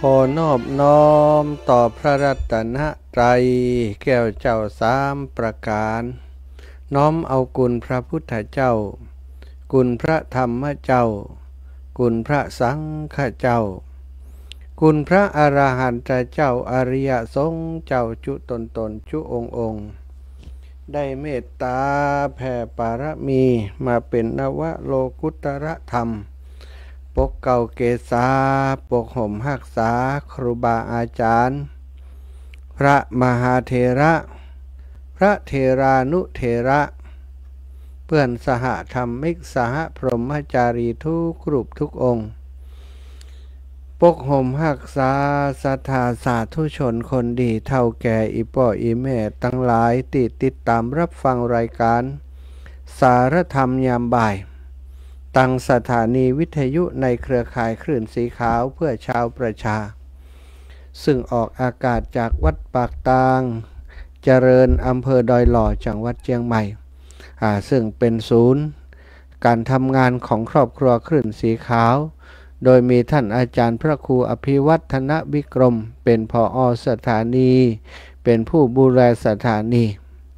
อนอบน้อมต่อพระรัตนตรัยแก้วเจ้าสามประการน้อมเอาคุณพระพุทธเจ้าคุณพระธรรมเจ้าคุณพระสังฆเจ้าคุณพระอรหันตเจ้าอริยสงฆ์เจ้าจุตนจุองค์ได้เมตตาแผ่ปารมีมาเป็นนวโลกุตรธรรมปกเก่าเกษาปกห่มหักษาครูบาอาจารย์พระมหาเถระพระเถรานุเถระเพื่อนสหธรรมิกสหพรหมจารีทุกรูปทุกองค์ปกห่มหักษาศรัทธาสาธุชนคนดีเท่าแก่อีป่ออีแม่ทั้งหลายติดตามรับฟังรายการสารธรรมยามบ่ายตั้งสถานีวิทยุในเครือข่ายคลื่นสีขาวเพื่อชาวประชาซึ่งออกอากาศจากวัดปากตางเจริญอำเภอดอยหล่อจังหวัดเชียงใหม่ซึ่งเป็นศูนย์การทำงานของครอบครัวคลื่นสีขาวโดยมีท่านอาจารย์พระครูอภิวัฒนวิกรมเป็นผอ.สถานีเป็นผู้ดูแลสถานี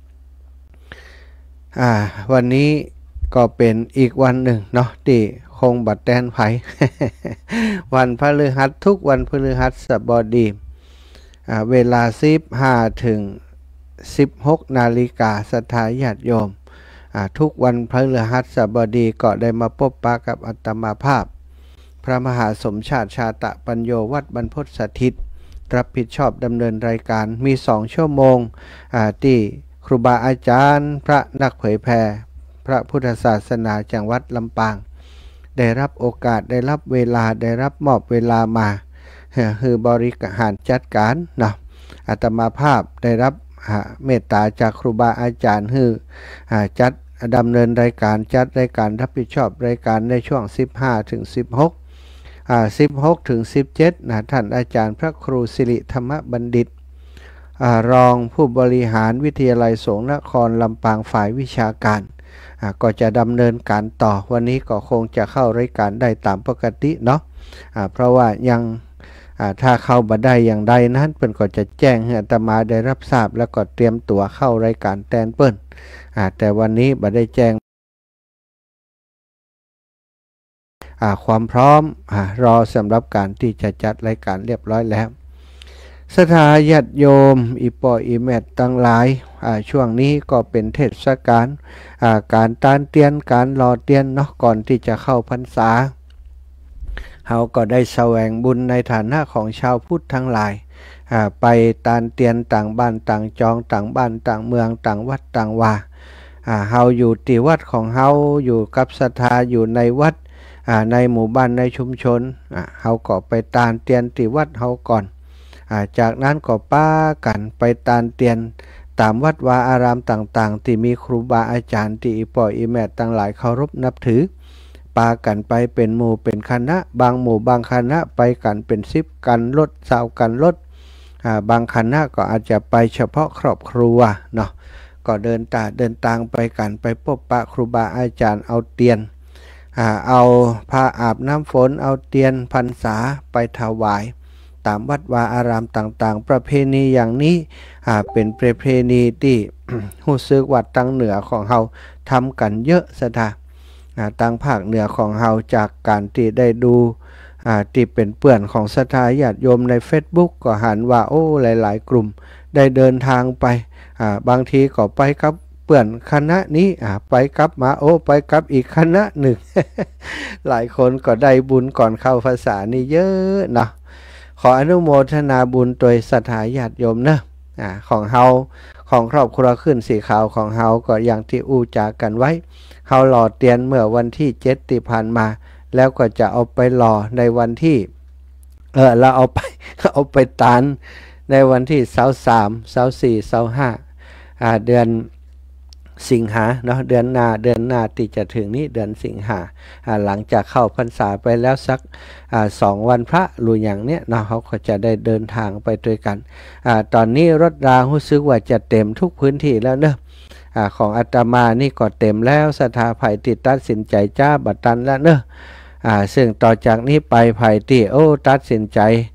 วันนี้ก็เป็นอีกวันหนึ่งเนาะที่คงบัดแตนไผ วันพฤหัสทุกวันพฤหัสบดีเวลา15ถึง16 นาฬิกาศรัทธาญาติโยมทุกวันพฤหัสบดีก็ได้มาพบปะกับอาตมาภาพพระมหาสมชาติชาตะปัญโยวัดบรรพตสถิตรับผิดชอบดำเนินรายการมี2 ชั่วโมงที่ครูบาอาจารย์พระนักเผยแผ่พระพุทธศาสนาจังหวัดลำปางได้รับโอกาสได้รับเวลาได้รับมอบเวลามาคือบริหารจัดการเนาะอาตมาภาพได้รับเมตตาจากครูบาอาจารย์คือจัดดำเนินรายการจัดรายการรับผิดชอบรายการในช่วง15ถึง16ถึง17นะท่านอาจารย์พระครูสิริธรรมบัณฑิตรองผู้บริหารวิทยาลัยสงฆ์นครลำปางฝ่ายวิชาการก็จะดำเนินการต่อวันนี้ก็คงจะเข้ารายการได้ตามปกติเนาะเพราะว่ายังถ้าเข้าบ่ได้อย่างใดนั้นเปิ้นก็จะแจ้งให้อาตมาได้รับทราบแล้วก็เตรียมตัวเข้ารายการแทนเปิ้นแต่วันนี้บ่ได้แจ้งความพร้อมรอสำหรับการที่จะจัดรายการเรียบร้อยแล้วศรัทธาญาติโยมอีป่ออีแม่ทั้งหลายช่วงนี้ก็เป็นเทศกาลการตานเตียนการรอเตียนเนาะก่อนที่จะเข้าพรรษาเฮาก็ได้แสวงบุญในฐานะของชาวพุทธทั้งหลายไปตานเตียนต่างบ้านต่างจองต่างบ้านต่างเมืองต่างวัดต่างวาเฮาอยู่ที่วัดของเฮาอยู่กับศรัทธาอยู่ในวัดในหมู่บ้านในชุมชนเฮาก็ไปตานเตียนที่วัดเฮาก่อนจากนั้นก็ป้ากันไปตานเตียนตามวัดวาอารามต่างๆที่มีครูบาอาจารย์ที่อีป่ออีแม่ทั้งหลายเคารพนับถือปากันไปเป็นหมู่เป็นคณะบางหมู่บางคณะไปกันเป็น10กันรถ20กันรถบางคณะก็อาจจะไปเฉพาะครอบครัวเนาะก็เดินทางไปกันไปพบปะครูบาอาจารย์เอาเตียนเอาผ้าอาบน้ำฝนเอาเตียนพรรษาไปถวายตามวัดวาอารามต่างๆประเพณีอย่างนี้เป็นประเพณีที่ รู้สึกว่าทางเหนือของเฮาทำกันเยอะซะท่าทางภาคเหนือของเฮาจากการที่ได้ดูที่เป็นเปื่อนของศรัทธาญาติโยมใน Facebook ก็หันว่าโอ้หลายๆกลุ่มได้เดินทางไปบางทีก็ไปกับเปื่อนคณะนี้ไปกับมาโอ้ไปกับอีกคณะหนึ่ง หลายคนก็ได้บุญก่อนเข้าพรรษานี่เยอะเนาะขออนุโมทนาบุญโดยศรัทธาญาติโยมเนอะของเฮาของครอบครัวขึ้นสีขาวของเฮาก็อย่างที่อู้จากันไว้เฮาหล่อเตียนเมื่อวันที่7ที่ผ่านมาแล้วก็จะเอาไปหล่อในวันที่เราเอาไปตานในวันที่23 24 25เดือนสิงหาเนาะเดือนหน้าที่จะถึงนี้เดือนสิงหาหลังจากเข้าพรรษาไปแล้วสัก2 วันพระหรืออย่างเนี้ยเนาะเขาก็จะได้เดินทางไปด้วยกันตอนนี้รถรารู้สึกว่าจะเต็มทุกพื้นที่แล้วเนอะของอาตมานี่ก็เต็มแล้วศรัทธาไผ่ติดตัดสินใจจ้าบัดตันแล้วเนอะซึ่งต่อจากนี้ไปไผ่ที่ตัดสินใจ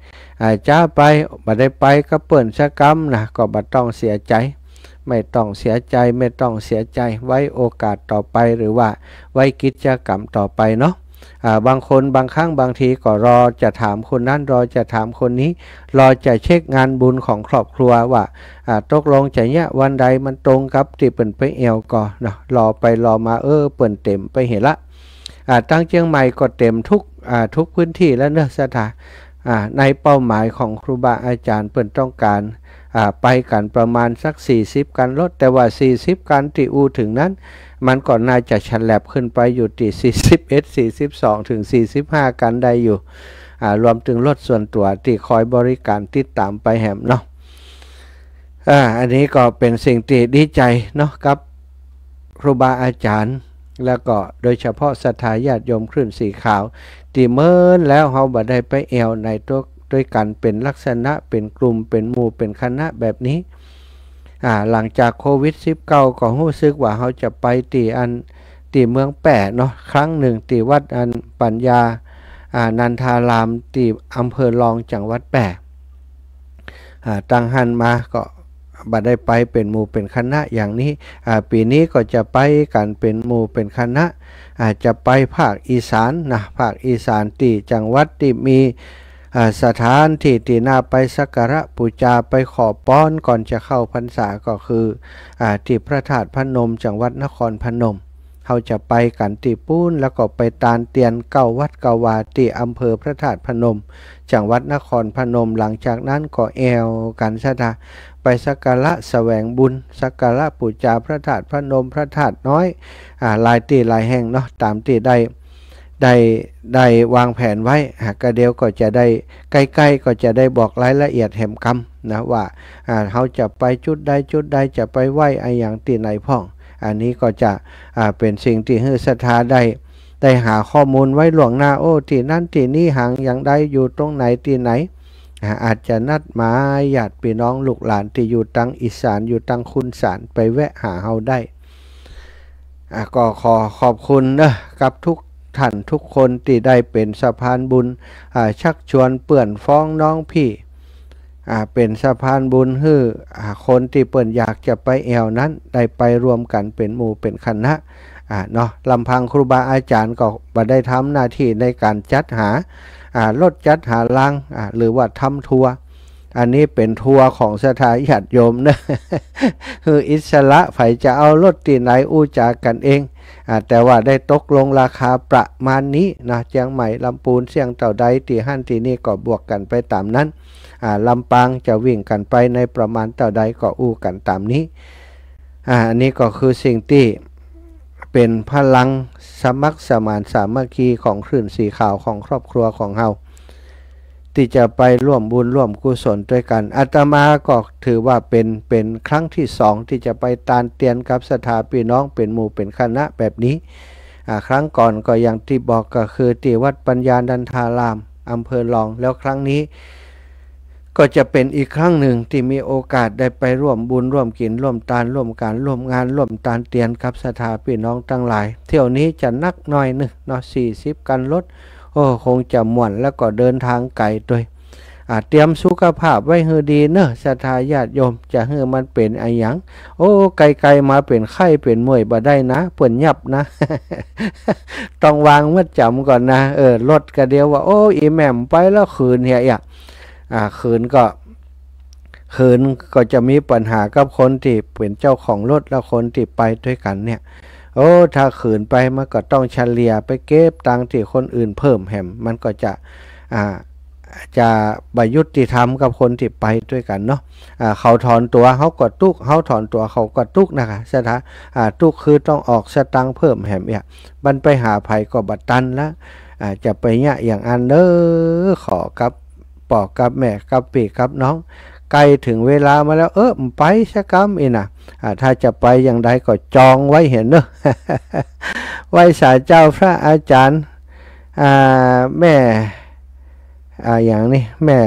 จ้าไปบัดได้ไปก็เปิ่นชะกรรมนะก็บัดต้องเสียใจไม่ต้องเสียใจไม่ต้องเสียใจไว้โอกาสต่อไปหรือว่าไว้กิจกรรมต่อไปเนาะบางคนบางครั้งบางทีก็รอจะถามคนนั้นรอจะถามคนนี้รอจะเช็คงานบุญของครอบครัวว่าตกลงจะเนี่ยวันใดมันตรงกับที่เปิ่นไปเอวก่อนเนาะรอไปรอมาเปิ่นเต็มไปเห็นละตั้งเชียงใหม่ก็เต็มทุกพื้นที่แล้วเนอะสถานในเป้าหมายของครูบาอาจารย์เปิ่นต้องการไปกันประมาณสัก40กันรถแต่ว่า40กันที่อูถึงนั้นมันก่อนน่าจะฉลับขึ้นไปอยู่ที่41 42ถึง45กันได้อยู่รวมถึงรถส่วนตัวที่คอยบริการติดตามไปแหมเนาะอันนี้ก็เป็นสิ่งที่ดีใจเนาะกับครูบาอาจารย์แล้วก็โดยเฉพาะศรัทธาญาติโยมคลื่นสีขาวที่เมินแล้วเขาบ่ได้ไปแอวในตัวด้วยกันเป็นลักษณะเป็นกลุ่มเป็นหมู่เป็นคณะแบบนี้หลังจากโควิด-19 ก็รู้สึกว่าเขาจะไปที่เมืองแปะเนาะครั้งหนึ่งที่วัดปัญญานันทารามที่อำเภอรองจังหวัดแปะตั้งหันมาก็บัดได้ไปเป็นหมู่เป็นคณะอย่างนี้ปีนี้ก็จะไปกันเป็นหมู่เป็นคณะจะไปภาคอีสานนะภาคอีสานที่จังหวัดที่มีสถานที่น่าไปสักการะบูชาไปขอป้อนก่อนจะเข้าพรรษาก็คือที่พระธาตุพนมจังหวัดนครพนมเขาจะไปกันที่ปูนแล้วก็ไปตานเตียนเก้าวัดเก้าวาที่อำเภอพระธาตุพนมจังหวัดนครพนมหลังจากนั้นก็แอวกันซะนะไปสักการะแสวงบุญสักการะบูชาพระธาตุพนมพระธาตุน้อยหลายที่หลายแห่งเนาะตามที่ได้วางแผนไว้ก็เดียวก็จะได้ใกล้ๆก็จะได้บอกรายละเอียดแหมคำนะว่าเขาจะไปจุดใดจะไปไหว้อย่างที่ไหนพ่องอันนี้ก็จะเป็นสิ่งที่ให้ศรัทธาได้หาข้อมูลไว้หลวงหน้าที่นั่นที่นี่ห่างอย่างใดอยู่ตรงไหนที่ไหนอาจจะนัดหมายญาติพี่น้องลูกหลานที่อยู่ตังอีสานอยู่ตังคุณสารไปแวะหาเฮาได้ก็ขอบคุณนะกับทุกท่านทุกคนที่ได้เป็นสะพานบุญชักชวนเปื่อนฟ้องน้องพี่เป็นสะพานบุญให้คนที่เปิ่นอยากจะไปแอวนั้นได้ไปรวมกันเป็นหมู่เป็นคณะเนาะลำพังครูบาอาจารย์ก็บ่ได้ทำหน้าที่ในการจัดหารถจัดหาลังหรือว่าทำทัวร์อันนี้เป็นทัวร์ของศรัทธาญาติโยมนะ คืออิสระไผจะเอารถที่ไหนอู้จากันเองแต่ว่าได้ตกลงราคาประมาณนี้นะเชียงใหม่ลำพูนเสียงเต่าใดที่หั่นที่นี่ก็บวกกันไปตามนั้นลำปางจะวิ่งกันไปในประมาณเต่าใดก็อู้กันตามนี้อันนี้ก็คือสิ่งที่เป็นพลังสมัครสมานสามัคคีของคลื่นสีขาวของครอบครัวของเฮาที่จะไปร่วมบุญร่วมกุศลด้วยกันอาตมาก็ถือว่าเป็นครั้งที่2ที่จะไปตานเตียนกับศรัทธาพี่น้องเป็นหมู่เป็นคณะแบบนี้ครั้งก่อนก็อย่างที่บอกก็คือที่วัดปัญญานันทารามอำเภอรองแล้วครั้งนี้ก็จะเป็นอีกครั้งหนึ่งที่มีโอกาสได้ไปร่วมบุญร่วมกินร่วมทานร่วมการร่วมงานร่วมตานเตียนกับศรัทธาพี่น้องทั้งหลายเที่ยวนี้จะนักหน่อยนึงเนาะ40กันรถคงจะม่วนแล้วก็เดินทางไกลด้วยเตรียมสุขภาพไว้ให้ดีเนอะศรัทธาญาติโยมจะให้มันเป็นอะไรอย่างไกลๆมาเป็นไข้เป็นมวยบ่ได้นะเปิ่นยับนะ ต้องวางมัดจำก่อนนะรถก็เดียวว่าอีแหม่มไปแล้วคืนเฮียคืนก็จะมีปัญหากับคนที่เป็นเจ้าของรถและคนที่ไปด้วยกันเนี่ยถ้าขืนไปมันก็ต้องเฉลี่ยไปเก็บตังค์ที่คนอื่นเพิ่มแหมมันก็จะบ่ยุติธรรมกับคนที่ไปด้วยกันเนาะเขาถอนตัวเขาก็ตุกเขาถอนตัวเขาก็ตุกนะคะสถาตุกคือต้องออกสตังค์เพิ่มแหมเนี่ยมันไปหาภัยก็บัดตันแล้วจะไปเนี่ยอย่างอันขอกับปอกกับแม่กับปีกับน้องใกล้ถึงเวลามาแล้วไปสักคำอีนะถ้าจะไปอย่างใดก็จองไว้เห็นเนอะ ไว้สาเจ้าพระอาจารย์แม่อย่างนี้แม่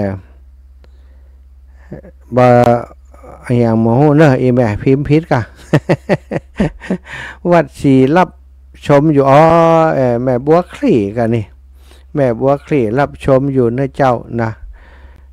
อย่างหมอเนอะอีแม่พิมพ์พิษกะ วัดศรีรับชมอยู่แม่บัวคลี่กันนี่แม่บัวคลี่รับชมอยู่นะเจ้านะ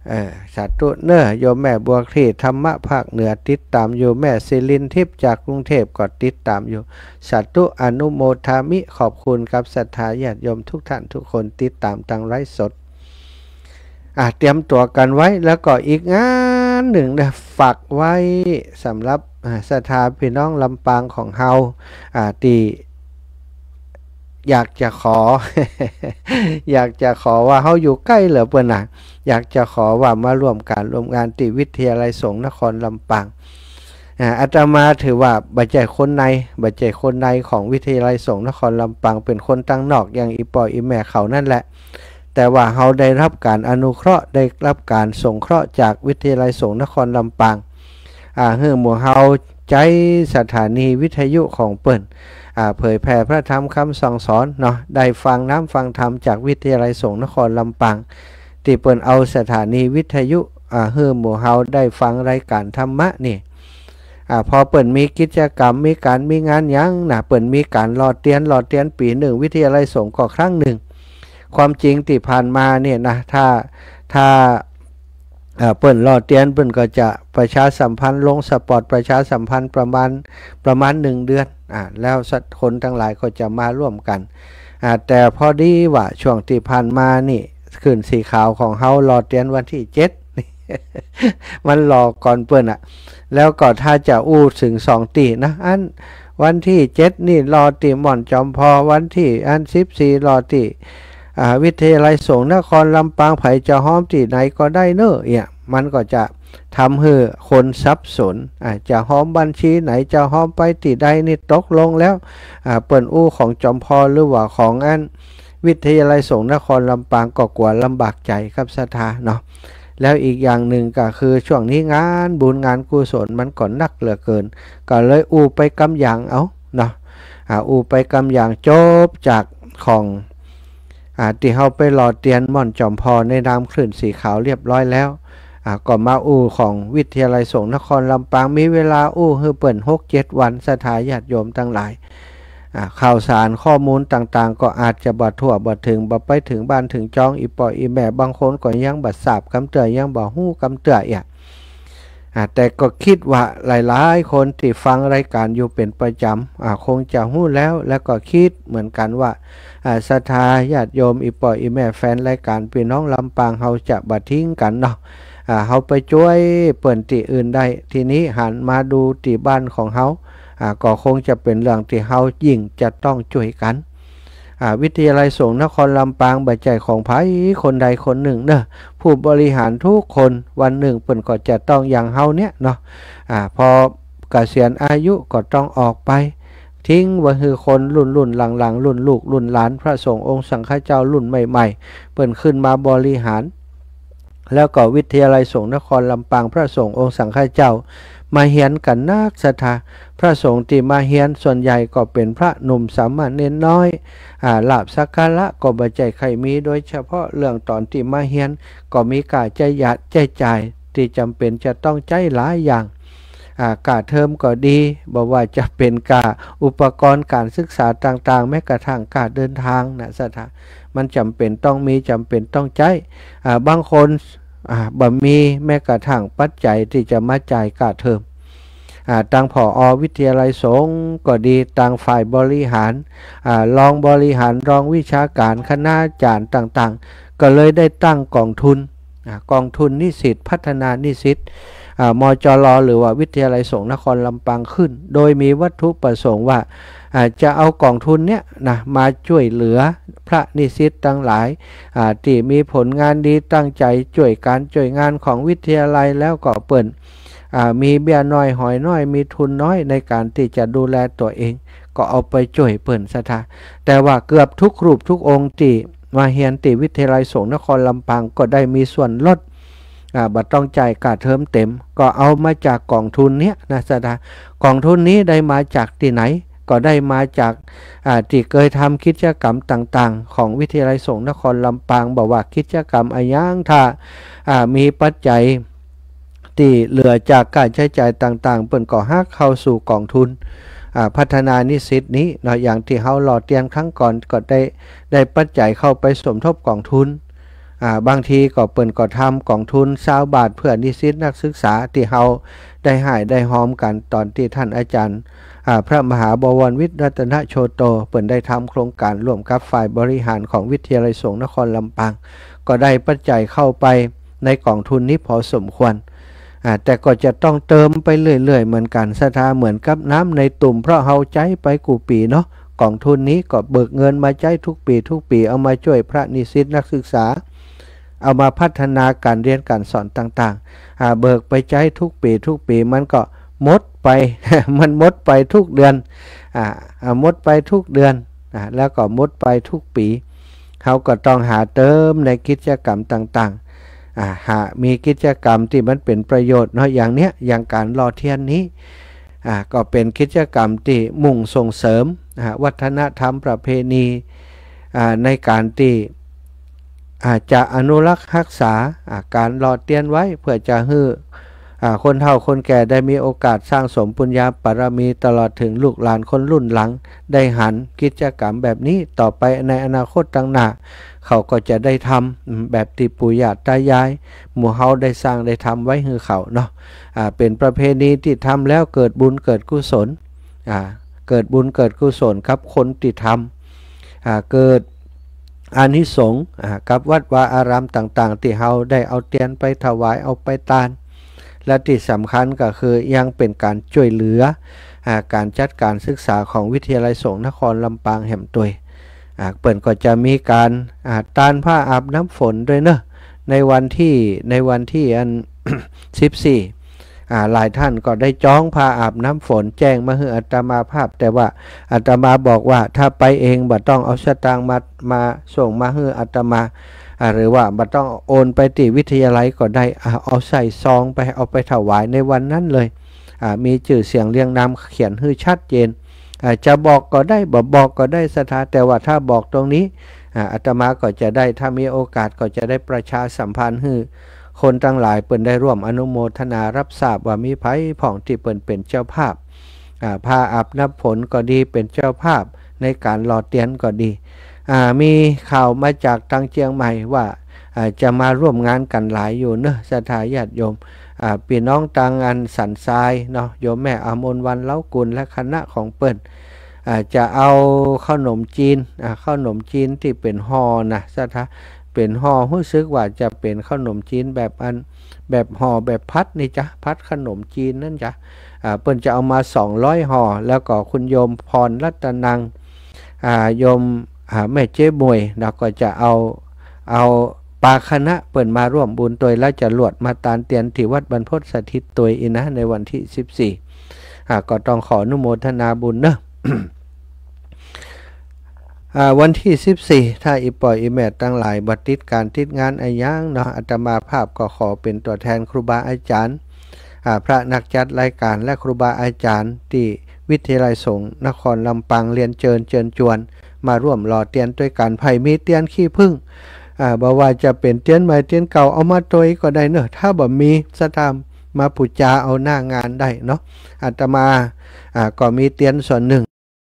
สาธุเนอโยมแม่บัวคลี่ธรรมะภาคเหนือติดตามอยู่แม่ศิรินทิพย์จากกรุงเทพก็ติดตามอยู่สาธุอนุโมทามิขอบคุณครับศรัทธาญาติโยมทุกท่านทุกคนติดตามทางไลฟ์สดเตรียมตัวกันไว้แล้วก็อีกงานหนึ่งนะฝากไว้สำหรับศรัทธาพี่น้องลำปางของเฮาที่อยากจะขอ อยากจะขอว่าเฮาอยู่ใกล้เหลือเปิ้นอยากจะขอว่ามาร่วมงานที่วิทยาลัยสงฆ์นครลำปางอาตมาถือว่าบัจเจคนในของวิทยาลัยสงฆ์นครลำปางเป็นคนตั้งนอกอย่างอีปออีแม่เขานั่นแหละแต่ว่าเฮาได้รับการอนุเคราะห์ได้รับการสงเคราะห์จากวิทยาลัยสงฆ์นครลำปางเฮือหมู่เฮาใจสถานีวิทยุของเปิ้นเผยแผ่พระธรรมคำสั่งสอนเนาะได้ฟังน้ำฟังธรรมจากวิทยาลัยสงฆ์นครลำปางที่เปิ้นเอาสถานีวิทยุเฮือหมู่เฮาได้ฟังรายการธรรมะนี่พอเปิ่นมีกิจกรรมมีงานยังนะเปิ่นมีการหล่อเตียนปีหนึ่งวิทยาลัยสงฆ์ก็ครั้งหนึ่งความจริงที่ผ่านมาเนี่ยนะถ้าเปิ่นหล่อเตียนเปิ่นก็จะประชาสัมพันธ์ลงสปอร์ตประชาสัมพันธ์ประมาณ1 เดือนแล้วคนทั้งหลายก็จะมาร่วมกันแต่พอดีว่าช่วงที่ผ่านมานี่ขึ้นสีขาวของเฮาหล่อเตียนวันที่7 มันหลอกก่อนเปิ้นแล้วก็ถ้าจะอู้ถึง2 ตีนะอันวันที่7นี่รอตีหม่อนจอมพอวันที่14รอตีวิทยาลัยสงฆ์นครลำปางไผจะห้อมที่ไหนก็ได้เนอะเนี่ยมันก็จะทำให้คนสับสนจะห้อมบัญชีไหนจะห้อมไปที่ใดนี่ตกลงแล้วเปิ้นอู้ของจอมพอหรือว่าของอันวิทยาลัยสงฆ์นครลำปางก็กลัวลำบากใจครับศรัทธาเนาะแล้วอีกอย่างหนึ่งก็คือช่วงนี้งานบุญงานกุศลมันก่อนนักเหลือเกินก็เลยอู้ไปกำอย่างเอาเนาะอู้ไปกำอย่างจบจากของที่เขาไปหล่อเตียนม่อนจอมพอในนามคลื่นสีขาวเรียบร้อยแล้วก็มาอู้ของวิทยาลัยสงฆ์นครลำปางมีเวลาอู้ฮือเปิ่น6-7 วันศรัทธาญาติโยมทั้งหลายข่าวสารข้อมูลต่างๆก็อาจจะบ่ทั่วบ่ถึงบ่ไปถึงบ้านถึงจองอีปออีแม่บางคนก็ยังบ่ทราบคำเตือนยังบ่ฮู้คำเตือนแต่ก็คิดว่าหลายๆคนที่ฟังรายการอยู่เป็นประจำคงจะฮู้แล้วก็คิดเหมือนกันว่าศรัทธาญาติโยมอีปออีแม่แฟนรายการพี่น้องลำปางเฮาจะบ่ทิ้งกันเนาะเฮาไปช่วยเปิ้นที่อื่นได้ทีนี้หันมาดูที่บ้านของเฮาก็คงจะเป็นเรื่องที่เฮายิ่งจะต้องช่วยกันวิทยาลัยสงฆ์นครลำปางบัจจัยของไผคนใดคนหนึ่งเนอะผู้บริหารทุกคนวันหนึ่งเปิ้นก็จะต้องอย่างเฮาเนี้ยเนาะพอเกษียณอายุก็ต้องออกไปทิ้งไว้คือคนรุ่นหลังรุ่นลูกรุ่นหลานพระสงฆ์องค์สังฆเจ้ารุ่นใหม่ๆเปิ้นขึ้นมาบริหารแล้วก็วิทยาลัยสงฆ์นครลำปางพระสงฆ์องค์สังฆเจ้ามาเฮียนกันนักศรัทธาพระสงฆ์ที่มาเฮียนส่วนใหญ่ก็เป็นพระหนุ่มสามเณรน้อยลาภสักการะก็บ่ใจใครมีโดยเฉพาะเรื่องตอนที่มาเฮียนก็มีการใจจ่ายที่จำเป็นจะต้องใจหลายอย่างกาเทอมก็ดีบอกว่าจะเป็นกาอุปกรณ์การศึกษาต่างๆแม้กระทั่งการเดินทางนะศรัทธามันจำเป็นต้องมีจำเป็นต้องใจบางคนบ่มีแม้กระทั่งปัจจัยที่จะมาจ่ายค่าเทอมทางผอ.วิทยาลัยสงฆ์ก็ดีทางฝ่ายบริหารรองบริหารรองวิชาการคณาจารย์ต่างๆก็เลยได้ตั้งกองทุนนิสิตพัฒนานิสิตมจร.หรือว่าวิทยาลัยสงฆ์นครลำปางขึ้นโดยมีวัตถุประสงค์ว่าจะเอากองทุนเนี้ยนะมาช่วยเหลือพระนิสิตทั้งหลายที่มีผลงานดีตั้งใจช่วยงานของวิทยาลัยแล้วก็เปิ่นมีเบี้ยน้อยหอยน้อยมีทุนน้อยในการที่จะดูแลตัวเองก็เอาไปช่วยเปิ่นศรัทธาแต่ว่าเกือบทุกรูปทุกองค์ที่มาเรียนที่วิทยาลัยสงฆ์นครลำปางก็ได้มีส่วนลดบัตรต้องจ่ายค่าเทอมเต็มก็เอามาจากกองทุนเนี้ยนะศรัทธากองทุนนี้ได้มาจากที่ไหนก็ได้มาจากที่เคยทำกิจกรรมต่างๆของวิทยาลัยสงฆ์นครลำปางบอกว่ากิจกรรมอะไรอย่างถ้ามีปัจจัยที่เหลือจากการใช้จ่ายต่างๆเปิ่นก็หักเข้าสู่กองทุนพัฒนานิสิตนี้เนาะอย่างที่เฮาหล่อเตียนครั้งก่อนก็ได้ปัจจัยเข้าไปสมทบกองทุนบางทีก็เปิ่นก็ทำกองทุน20 บาทเพื่อนิสิตนักศึกษาที่เฮาได้หายได้หอมกันตอนที่ท่านอาจารย์พระมหาบวรวิทย์รัตนโชโตเปิ่นได้ทำโครงการร่วมกับฝ่ายบริหารของวิทยาลัยสงฆ์นครลำปางก็ได้ปัจจัยเข้าไปในกองทุนนี้พอสมควรแต่ก็จะต้องเติมไปเรื่อยๆเหมือนกันศรัทธาเหมือนกับน้ำในตุ่มเพราะเฮาใจไปกูปีเนาะกองทุนนี้ก็เบิกเงินมาใจทุกปีเอามาช่วยพระนิสิตนักศึกษาเอามาพัฒนาการเรียนการสอนต่างๆเบิกไปใจทุกปีมันก็หมดไป มันหมดไปทุกเดือนหมดไปทุกเดือนแล้วก็หมดไปทุกปีเขาก็ต้องหาเติมในกิจกรรมต่างๆหามีกิจกรรมที่มันเป็นประโยชน์เนาะอย่างเนี้ยอย่างการหล่อเทียนนี้ก็เป็นกิจกรรมที่มุ่งส่งเสริมวัฒนธรรมประเพณีในการที่จะอนุรักษ์รักษาการหล่อเทียนไว้เพื่อจะให้คนเฒ่าคนแก่ได้มีโอกาสสร้างสมปุญญาบารมีตลอดถึงลูกหลานคนรุ่นหลังได้หันกิจกรรมแบบนี้ต่อไปในอนาคตต่างหน้าเขาก็จะได้ทำแบบที่ปู่ย่าตายายหมู่เฮาได้สร้างได้ทำไว้ให้เขาเนาะเป็นประเพณีที่ทำแล้วเกิดบุญเกิดกุศลเกิดบุญเกิดกุศลกับคนที่ทำเกิดอานิสงส์กับวัดวาอารามต่างๆที่เฮาได้เอาเทียนไปถวายเอาไปทานและที่สำคัญก็คือยังเป็นการช่วยเหลือการจัดการศึกษาของวิทยาลัยสงฆ์นครลำปางแห่มตัวยเปิ่นก็จะมีการตานผ้าอาบน้ำฝนด้วยเนอะในวันที่อัน 14หลายท่านก็ได้จองผ้าอาบน้ำฝนแจ้งมาให้อาตมาภาพแต่ว่าอาตมาบอกว่าถ้าไปเองบ่ต้องเอาสตางค์มาส่งมาให้อาตมาหรือว่าบ่ต้องโอนไปที่วิทยาลัยก็ได้เอาใส่ซองไปเอาไปถวายในวันนั้นเลยมีชื่อเสียงเรียงนามเขียนให้ชัดเจนจะบอกก็ได้บอกก็ได้ศรัทธาแต่ว่าถ้าบอกตรงนี้อาตมาก็จะได้ถ้ามีโอกาสก็จะได้ประชาสัมพันธ์ให้คนทั้งหลายเปิ่นได้ร่วมอนุโมทนารับทราบว่ามีไผผ่องที่เปิ่นเป็นเจ้าภาพพาอาบน้ำฝนก็ดีเป็นเจ้าภาพในการหล่อเทียนก็ดีมีข่าวมาจากทางเชียงใหม่ว่าจะมาร่วมงานกันหลายอยู่เนอะศรัทธาญาติโยมพี่น้องต่างอันสันทรายเนาะโยมแม่อมนวันเล้ากุลและคณะของเปิ่นจะเอาขนมจีนที่เป็นห่อนะศรัทธาเป็นห่อรู้สึกว่าจะเป็นขนมจีนแบบห่อแบบพัดนี่จ้ะพัดขนมจีนนั่นจ้ะเปิ่นจะเอามา200ห่อแล้วก็คุณโยมพรรัตนังโยมแม่เจ๊มวยเราก็จะเอาปาคณะเปิ่นมาร่วมบุญตัวแล้วจะลวดมาตานเตียนที่วัดบรรพตสถิตตัวอีนะในวันที่14ก็ต้องขออนุโมทนาบุญเนอะ วันที่14ถ้าอีปอยอีแม่ตั้งหลายบัติดการติดงานอย่างเนาะอาตมาภาพก็ขอเป็นตัวแทนครูบาอาจารย์พระนักจัดรายการและครูบาอาจารย์ที่วิทยาลัยสงฆ์นครลำปางเรียนเชิญจวนมาร่วมหล่อเทียนด้วยกันไผ่มีเทียนขี้ผึ้งบอกว่าจะเป็นเทียนใหม่เทียนเก่าเอามาตัวก็ได้เนอะถ้าบ่มีสถานมาปูจาเอาหน้างานได้เนาะอาตมาก็มีเทียนส่วนหนึ่ง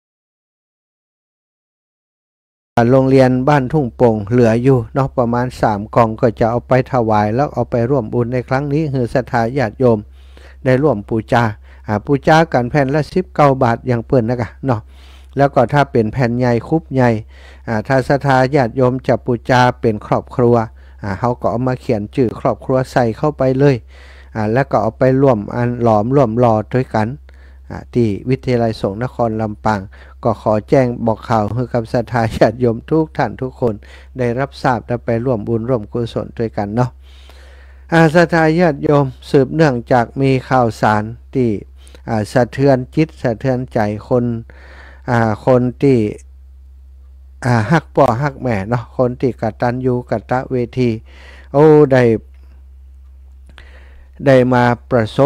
โรงเรียนบ้านทุ่งโป่งเหลืออยู่เนาะประมาณ3 กล่องก็จะเอาไปถวายแล้วเอาไปร่วมบุญในครั้งนี้คือศรัทธาญาติโยมได้ร่วมปูจากันแผ่นละ19 บาทอย่างเปิ้นนะกะเนาะแล้วก็ถ้าเป็นแผ่นใหญ่คุบใหญ่ถ้าศรัทธาญาติโยมจะปูจาเป็นครอบครัวเขาก็เอามาเขียนชื่อครอบครัวใส่เข้าไปเลยแล้วก็เอาไปร่วมร่วมหล่อด้วยกันที่วิทยาลัยสงฆ์นครลำปางก็ขอแจ้งบอกข่าวให้กับศรัทธาญาติโยมทุกท่านทุกคนได้รับทราบและไปร่วมบุญร่วมกุศลด้วยกันเนาะศรัทธาญาติโยมสืบเนื่องจากมีข่าวสารที่สะเทือนจิตสะเทือนใจคนที่ฮักพ่อฮักแม่เนาะคนที่กตัญญูกตเวทีได้มาประส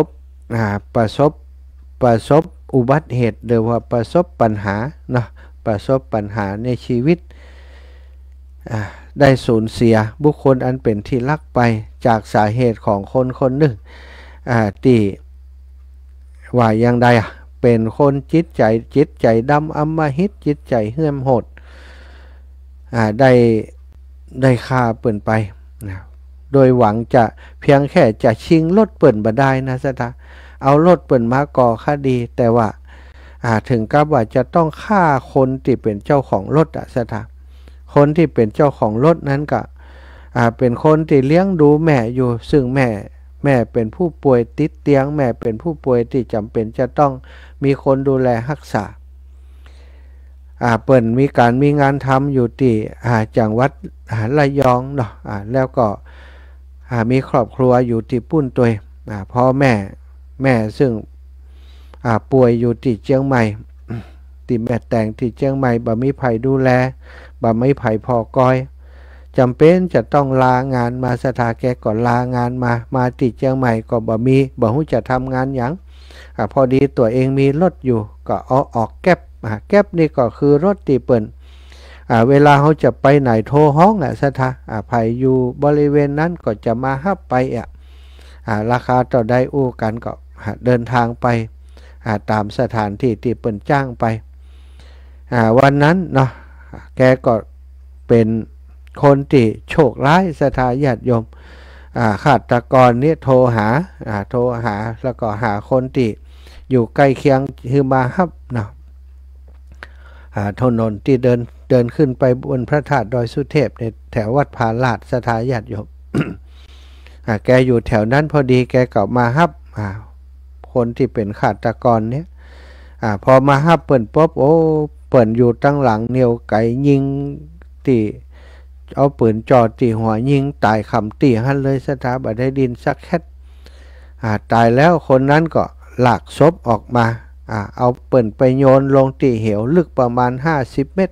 บอุบัติเหตุหรือว่าประสบปัญหาเนาะประสบปัญหาในชีวิตได้สูญเสียบุคคลอันเป็นที่รักไปจากสาเหตุของคนหนึ่งที่ว่าอย่างใดเป็นคนจิตใจดำอำมหิตจิตใจเหี้ยมโหดได้ฆ่าเปิ่นไปนะโดยหวังจะเพียงแค่จะชิงรถเปิ่นบ่ได้นะสถาเอารถเปิ่นมาก่อคดีแต่ว่าถึงกับว่าจะต้องฆ่าคนที่เป็นเจ้าของรถสถาคนที่เป็นเจ้าของรถนั้นก็เป็นคนที่เลี้ยงดูแม่อยู่ซึ่งแม่เป็นผู้ป่วยติดเตียงแม่เป็นผู้ป่วยที่จำเป็นจะต้องมีคนดูแลรักษาเปิ่นมีงานทำอยู่ที่จังหวัดระยองเนาะแล้วก็มีครอบครัวอยู่ที่ปุ้นตัวพ่อแม่ซึ่งป่วยอยู่ที่เชียงใหม่ที่แม่แต่งที่เชียงใหม่บ่มีไผดูแลบ่มีไผพอก้อยจำเป็นจะต้องลางานมาสถาแกก็ลางานมาที่เชียงใหม่ก็บ่ฮู้จะทำงานหยังพอดีตัวเองมีรถอยู่ก็เอาออกแก๊ปนี่ก็คือรถที่เปิ่นเวลาเขาจะไปไหนโทรห้องสถาไผอยู่บริเวณนั้นก็จะมาฮับไปราคาต่อได้อู้กันก็เดินทางไปตามสถานที่ที่เปิ่นจ้างไปวันนั้นเนาะแกก็เป็นคนที่โชคร้ายสถาญาติโยมฆาตกรนี้โทรหาแล้วก็หาคนที่อยู่ใกล้เคียงคือมาฮับเนาะถนนที่เดินขึ้นไปบนพระธาตุดอยสุเทพในแถววัดผาลาดสถาญาติโยม แกอยู่แถวนั้นพอดีแกก็มาฮับคนที่เป็นฆาตกรเนี้ยพอมาฮับเปิ่นปุ๊บโอ้เปิ่นอยู่ตั้งหลังเหนียวไก่ยิงตีเอาปืนจ่อตีหัวยิงตายคำตีหันเลยสถาบันได้ดินสักแค่ตายแล้วคนนั้นก็หลากศพออกมาเอาเปิ่นไปโยนลงตีเหวลึกประมาณ50 เมตร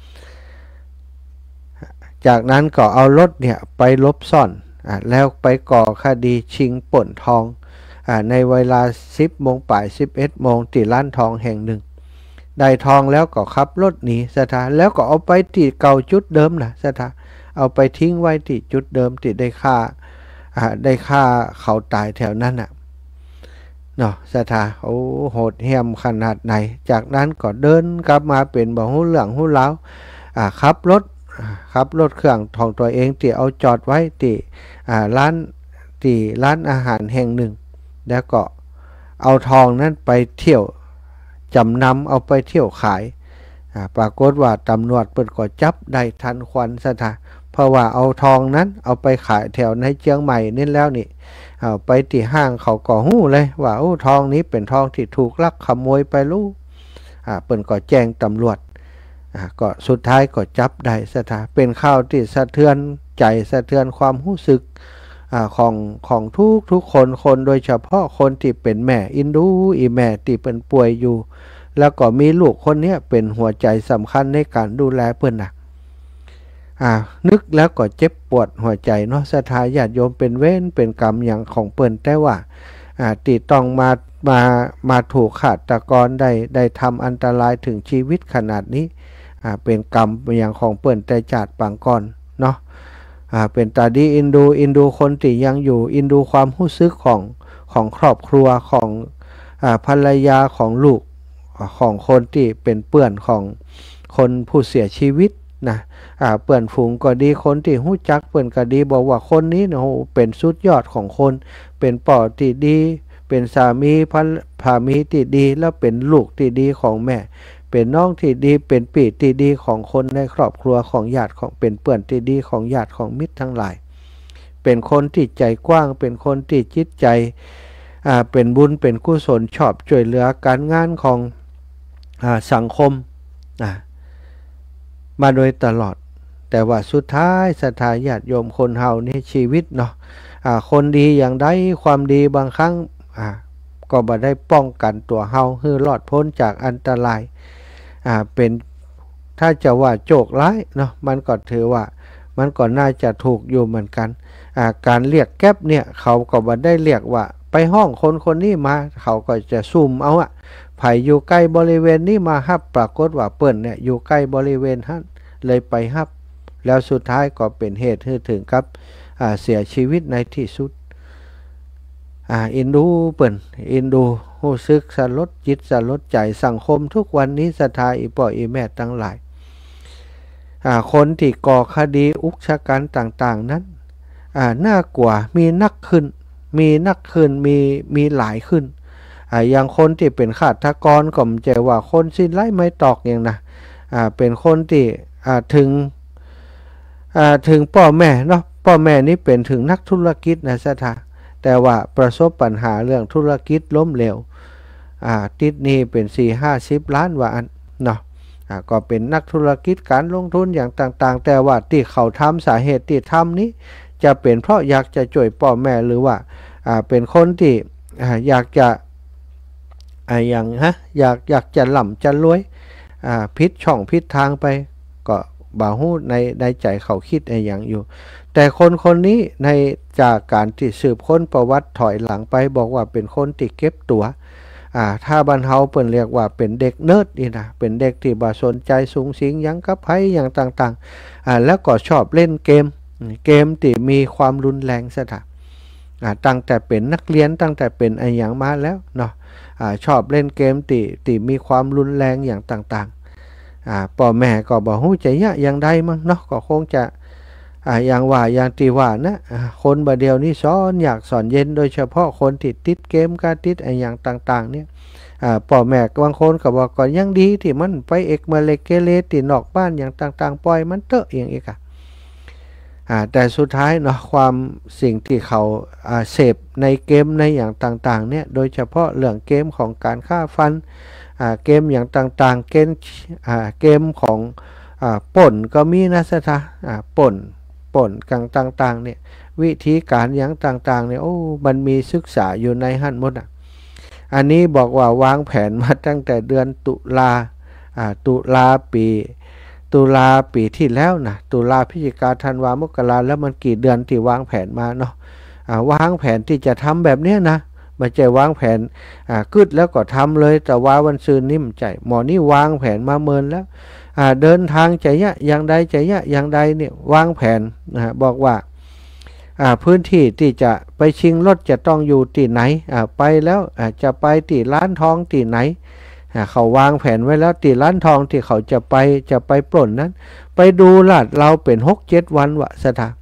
จากนั้นก็เอารถเนี่ยไปลบซ่อนแล้วไปก่อคดีชิงป่นทองในเวลา10 โมงป่าย11 โมงที่ร้านทองแห่งหนึ่งได้ทองแล้วก็ขับรถหนีสถาแล้วก็เอาไปที่เก่าจุดเดิมนะสถาเอาไปทิ้งไว้ที่จุดเดิมที่ได้ฆ่าเขาตายแถวนั้นเนาะสถาโอ้โหดเหี้ยมขนาดไหนจากนั้นก็เดินกลับมาเป็นบ่ฮู้เรื่องฮู้ราวขับรถเครื่องของตัวเองที่เอาจอดไว้ที่ร้านอาหารแห่งหนึ่งแล้วก็เอาทองนั้นไปเที่ยวจำนำเอาไปเที่ยวขายปรากฏว่าตำรวจเปิดก็จับได้ทันควันสถาเพราะว่าเอาทองนั้นเอาไปขายแถวในเชียงใหม่นี่แล้วนี่ไปที่ห้างเขาก็หู้เลยว่าโอ้ทองนี้เป็นทองที่ถูกลักขโมยไปลูกเปิดก็แจ้งตำรวจก็สุดท้ายก็จับได้สถาเป็นข่าวที่สะเทือนใจสะเทือนความรู้สึกของทุกคนโดยเฉพาะคนที่เป็นแม่อินดูอีแม่ที่เป็นป่วยอยู่แล้วก็มีลูกคนนี้เป็นหัวใจสำคัญในการดูแลเพื่อนนึกแล้วก็เจ็บปวดหัวใจเนาะศรัทธาญาติโยมเป็นเว้นเป็นกรรมอย่างของเปิ้นแต่ว่าติต้องมาถูกฆาตกรได้ทำอันตรายถึงชีวิตขนาดนี้เป็นกรรมอย่างของเปิ้นแต่จาดปางก่อนเนาะเป็นตาดีอินดูคนที่ยังอยู่อินดูความรู้สึกของครอบครัวของภรรยาของลูกของคนที่เป็นเปื้อนของคนผู้เสียชีวิตนะเปื่อนฝูงก็ดีคนที่หู้จักเปื่อนก็ดีบอกว่าคนนี้เนาะเป็นสุดยอดของคนเป็นป่อที่ดีเป็นสามีที่ดีแล้วเป็นลูกที่ดีของแม่เป็นน้องที่ดีเป็นปีที่ดีของคนในครอบครัวของญาติของเป็นเปื่อนที่ดีของญาติของมิตรทั้งหลายเป็นคนที่ใจกว้างเป็นคนที่จิตใจเป็นบุญเป็นกุศลชอบช่วยเหลือการงานของสังคมมาโดยตลอดแต่ว่าสุดท้ายศรัทธาญาติโยมคนเฮานี่ชีวิตเนาะคนดีอย่างใดความดีบางครั้งก็บ่ได้ป้องกันตัวเฮาให้รอดพ้นจากอันตรายเป็นถ้าจะว่าโชคร้ายเนาะมันก็ถือว่ามันก็น่าจะถูกอยู่เหมือนกันการเรียกแก๊ปเนี่ยเขาก็บ่ได้เรียกว่าไปห้องคนนี้มาเขาก็จะซุ่มเอาไผอยู่ใกล้บริเวณนี้มาฮับปรากฏว่าเปิ้นเนี่ยอยู่ใกล้บริเวณนั้นเลยไปฮับแล้วสุดท้ายก็เป็นเหตุให้ถึงกับเสียชีวิตในที่สุดอินดูเปิ้นอินดูรู้สึกสลดจิตสลดใจสังคมทุกวันนี้ศรัทธาอีพ่ออีแม่ทั้งหลายคนที่ก่อคดีอุกชะกันต่างๆนั้นน่ากว่ามีนักขึ้นมีหลายขึ้นอย่างคนที่เป็นฆาตกรก็ไม่ใช่ว่าคนสิ้นไล่ไม่ตอกอย่างนะเป็นคนที่ถึงพ่อแม่เนาะพ่อแม่นี่เป็นถึงนักธุรกิจนะสถาแต่ว่าประสบปัญหาเรื่องธุรกิจล้มเหลวติดหนี้เป็น40-50 ล้านว่าอันเนาะก็เป็นนักธุรกิจการลงทุนอย่างต่างๆแต่ว่าที่เขาทำสาเหตุที่ทำนี้จะเป็นเพราะอยากจะช่วยพ่อแม่หรือว่าเป็นคนที่อยากจะอย่างอยากจะหล่ำจะรวยพิษช่องพิษทางไปก็บ่าหู้ในใจเขาคิดอย่างอยู่แต่คนนี้ในจากการที่สืบค้นประวัติถอยหลังไปบอกว่าเป็นคนที่เก็บตัวถ้าบรรเทาเปิ่นเรียกว่าเป็นเด็กเนิร์ดนี่นะเป็นเด็กที่บ่สนใจสูงสิงยังกับไพ่อย่างต่างๆแล้วก็ชอบเล่นเกมที่มีความรุนแรงซะนะตั้งแต่เป็นนักเรียนตั้งแต่เป็นอย่างมาแล้วเนาะชอบเล่นเกมที่มีความรุนแรงอย่างต่างๆพ่อแม่ก็บอกหู้ใจยะอย่างใดมั้งเนาะก็คงจะอย่างที่ว่านะคนบาเดียวนี่สอนอยากสอนเย็นโดยเฉพาะคนติดเกมการติดอย่างต่างๆเนี่ยพ่อแม่บางคนก็บอกก่อนยังดีที่มันไปเอกมาเล็กเกเรตินอกบ้านอย่างต่างๆปล่อยมันเตอะอย่างอีกแต่สุดท้ายเนาะความสิ่งที่เขาเสพในเกมในอย่างต่างๆเนี่ยโดยเฉพาะเรื่องเกมของการฆ่าฟันเกมอย่างต่างๆเกมของป่นก็มีนะสถาป่นกันต่างๆเนี่ยวิธีการอย่างต่างๆเนี่ยโอ้มันมีศึกษาอยู่ในหันหมดอันนี้บอกว่าวางแผนมาตั้งแต่เดือนตุลาปีที่แล้วนะตุลาพฤศจิกาธันวามกราแล้วมันกี่เดือนที่วางแผนมาเนาะวางแผนที่จะทำแบบนี้นะไม่ใช่วางแผนกึดแล้วก็ทำเลยแต่ว่าวันซืนนิ่มใจหมอนี่วางแผนมาเมินแล้วเดินทางใจยะอย่างใดเนี่ยวางแผนบอกว่าพื้นที่ที่จะไปชิงรถจะต้องอยู่ที่ไหนไปแล้วจะไปที่ร้านทองที่ไหนเขาวางแผนไว้แล้วที่ร้านทองที่เขาจะไปปล้นนั้นไปดูลาดเราเป็น 6-7 วันวะสถา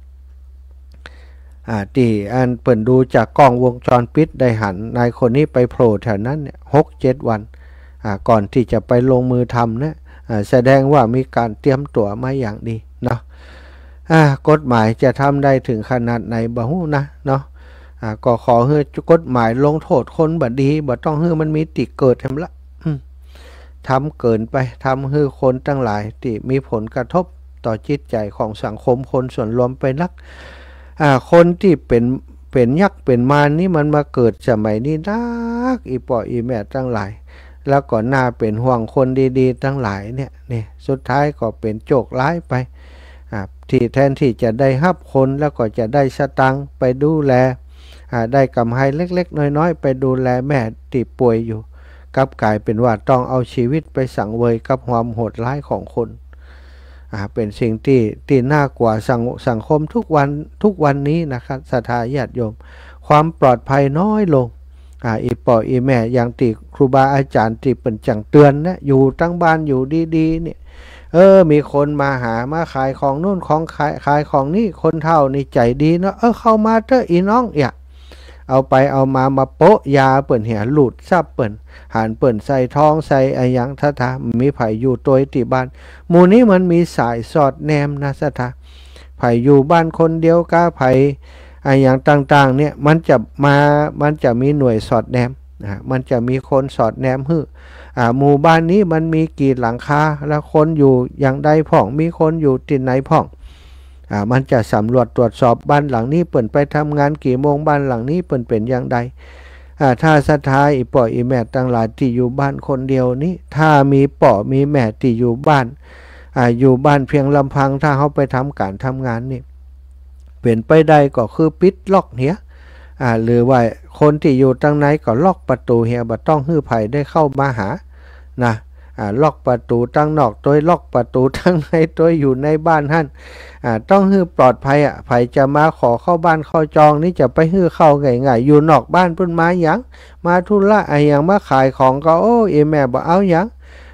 ที่อันเปิ่นดูจากกล้องวงจรปิดได้หันนายคนนี้ไปโผล่แถวนั้นเนี่ย6-7 วันก่อนที่จะไปลงมือทำนะแสดงว่ามีการเตรียมตัวมาอย่างดีเนาะกฎหมายจะทำได้ถึงขนาดไหนบ่ฮู้นะเนาะก็ขอให้กฎหมายลงโทษคนบ่ดีบ่ต้องให้มันมีติเกิดทำละทำเกินไปทำให้คนตั้งหลายที่มีผลกระทบต่อจิตใจของสังคมคนส่วนรวมไปนักคนที่เป็นยักษ์เป็นมารนี่มันมาเกิดสมัยนี้นักอีป่ออีแม่ตั้งหลายแล้วก็น่าเป็นห่วงคนดีๆทั้งหลายเนี่ยสุดท้ายก็เป็นโจกร้ายไปที่แทนที่จะได้ฮับคนแล้วก็จะได้สตังไปดูแลได้กำไรเล็กๆน้อยๆไปดูแลแม่ที่ป่วยอยู่กลับกลายเป็นว่าต้องเอาชีวิตไปสังเวยกับความโหดร้ายของคนเป็นสิ่งที่น่ากลัวสังคมทุกวันนี้นะครับศรัทธาญาติโยมความปลอดภัยน้อยลงอีป่ออีแม่อย่างติครูบาอาจารย์ที่เป็นจังเตือนนะอยู่ตั้งบ้านอยู่ดีๆเนี่ยมีคนมาหามาขายของนู่นของขายของนี่คนเฒ่านี่ใจดีเนาะเข้ามาเถอะอีน้องเอาไปเอามาโปะยาเปิ่นเหี่ยหลุดซับเปิ่นหันเปิ่นใส่ทองใส่อย่างท่ามีไผอยู่ตัวที่บ้านหมู่นี้มันมีสายสอดแนมนะสถาไผอยู่บ้านคนเดียวก้าไผอย่างต่างๆเนี่ยมันจะมีหน่วยสอดแนมมันจะมีคนสอดแนมหมู่บ้านนี้มันมีกี่หลังคาแล้วคนอยู่อย่างใดพ่องมีคนอยู่ที่ไหนพ่องมันจะสำรวจตรวจสอบบ้านหลังนี้เปิ่นไปทำงานกี่โมงบ้านหลังนี้เปิ่นเป็นอย่างใดถ้าศรัทธาอีป่ออีแม่ต่างหลายที่อยู่บ้านคนเดียวนี้ถ้ามีป่อมีแม่ที่อยู่บ้านเพียงลำพังถ้าเขาไปทำการทำงานนี่เปลี่ยนไปได้ก็คือปิดล็อกเหี้ยหรือว่าคนที่อยู่ตั้งไหนก็ล็อกประตูเหี้ยบ่ต้องให้ไผได้เข้ามาหานะล็อกประตูตั้งนอกตัวล็อกประตูตั้งในตัวอยู่ในบ้านท่านต้องให้ปลอดภัยไผจะมาขอเข้าบ้านเข้าจองนี่จะไปให้เข้าง่ายๆอยู่นอกบ้านเพิ่นมาหยังมาธุระอย่างมาขายของก็โอ้แม่บ่เอาหยัง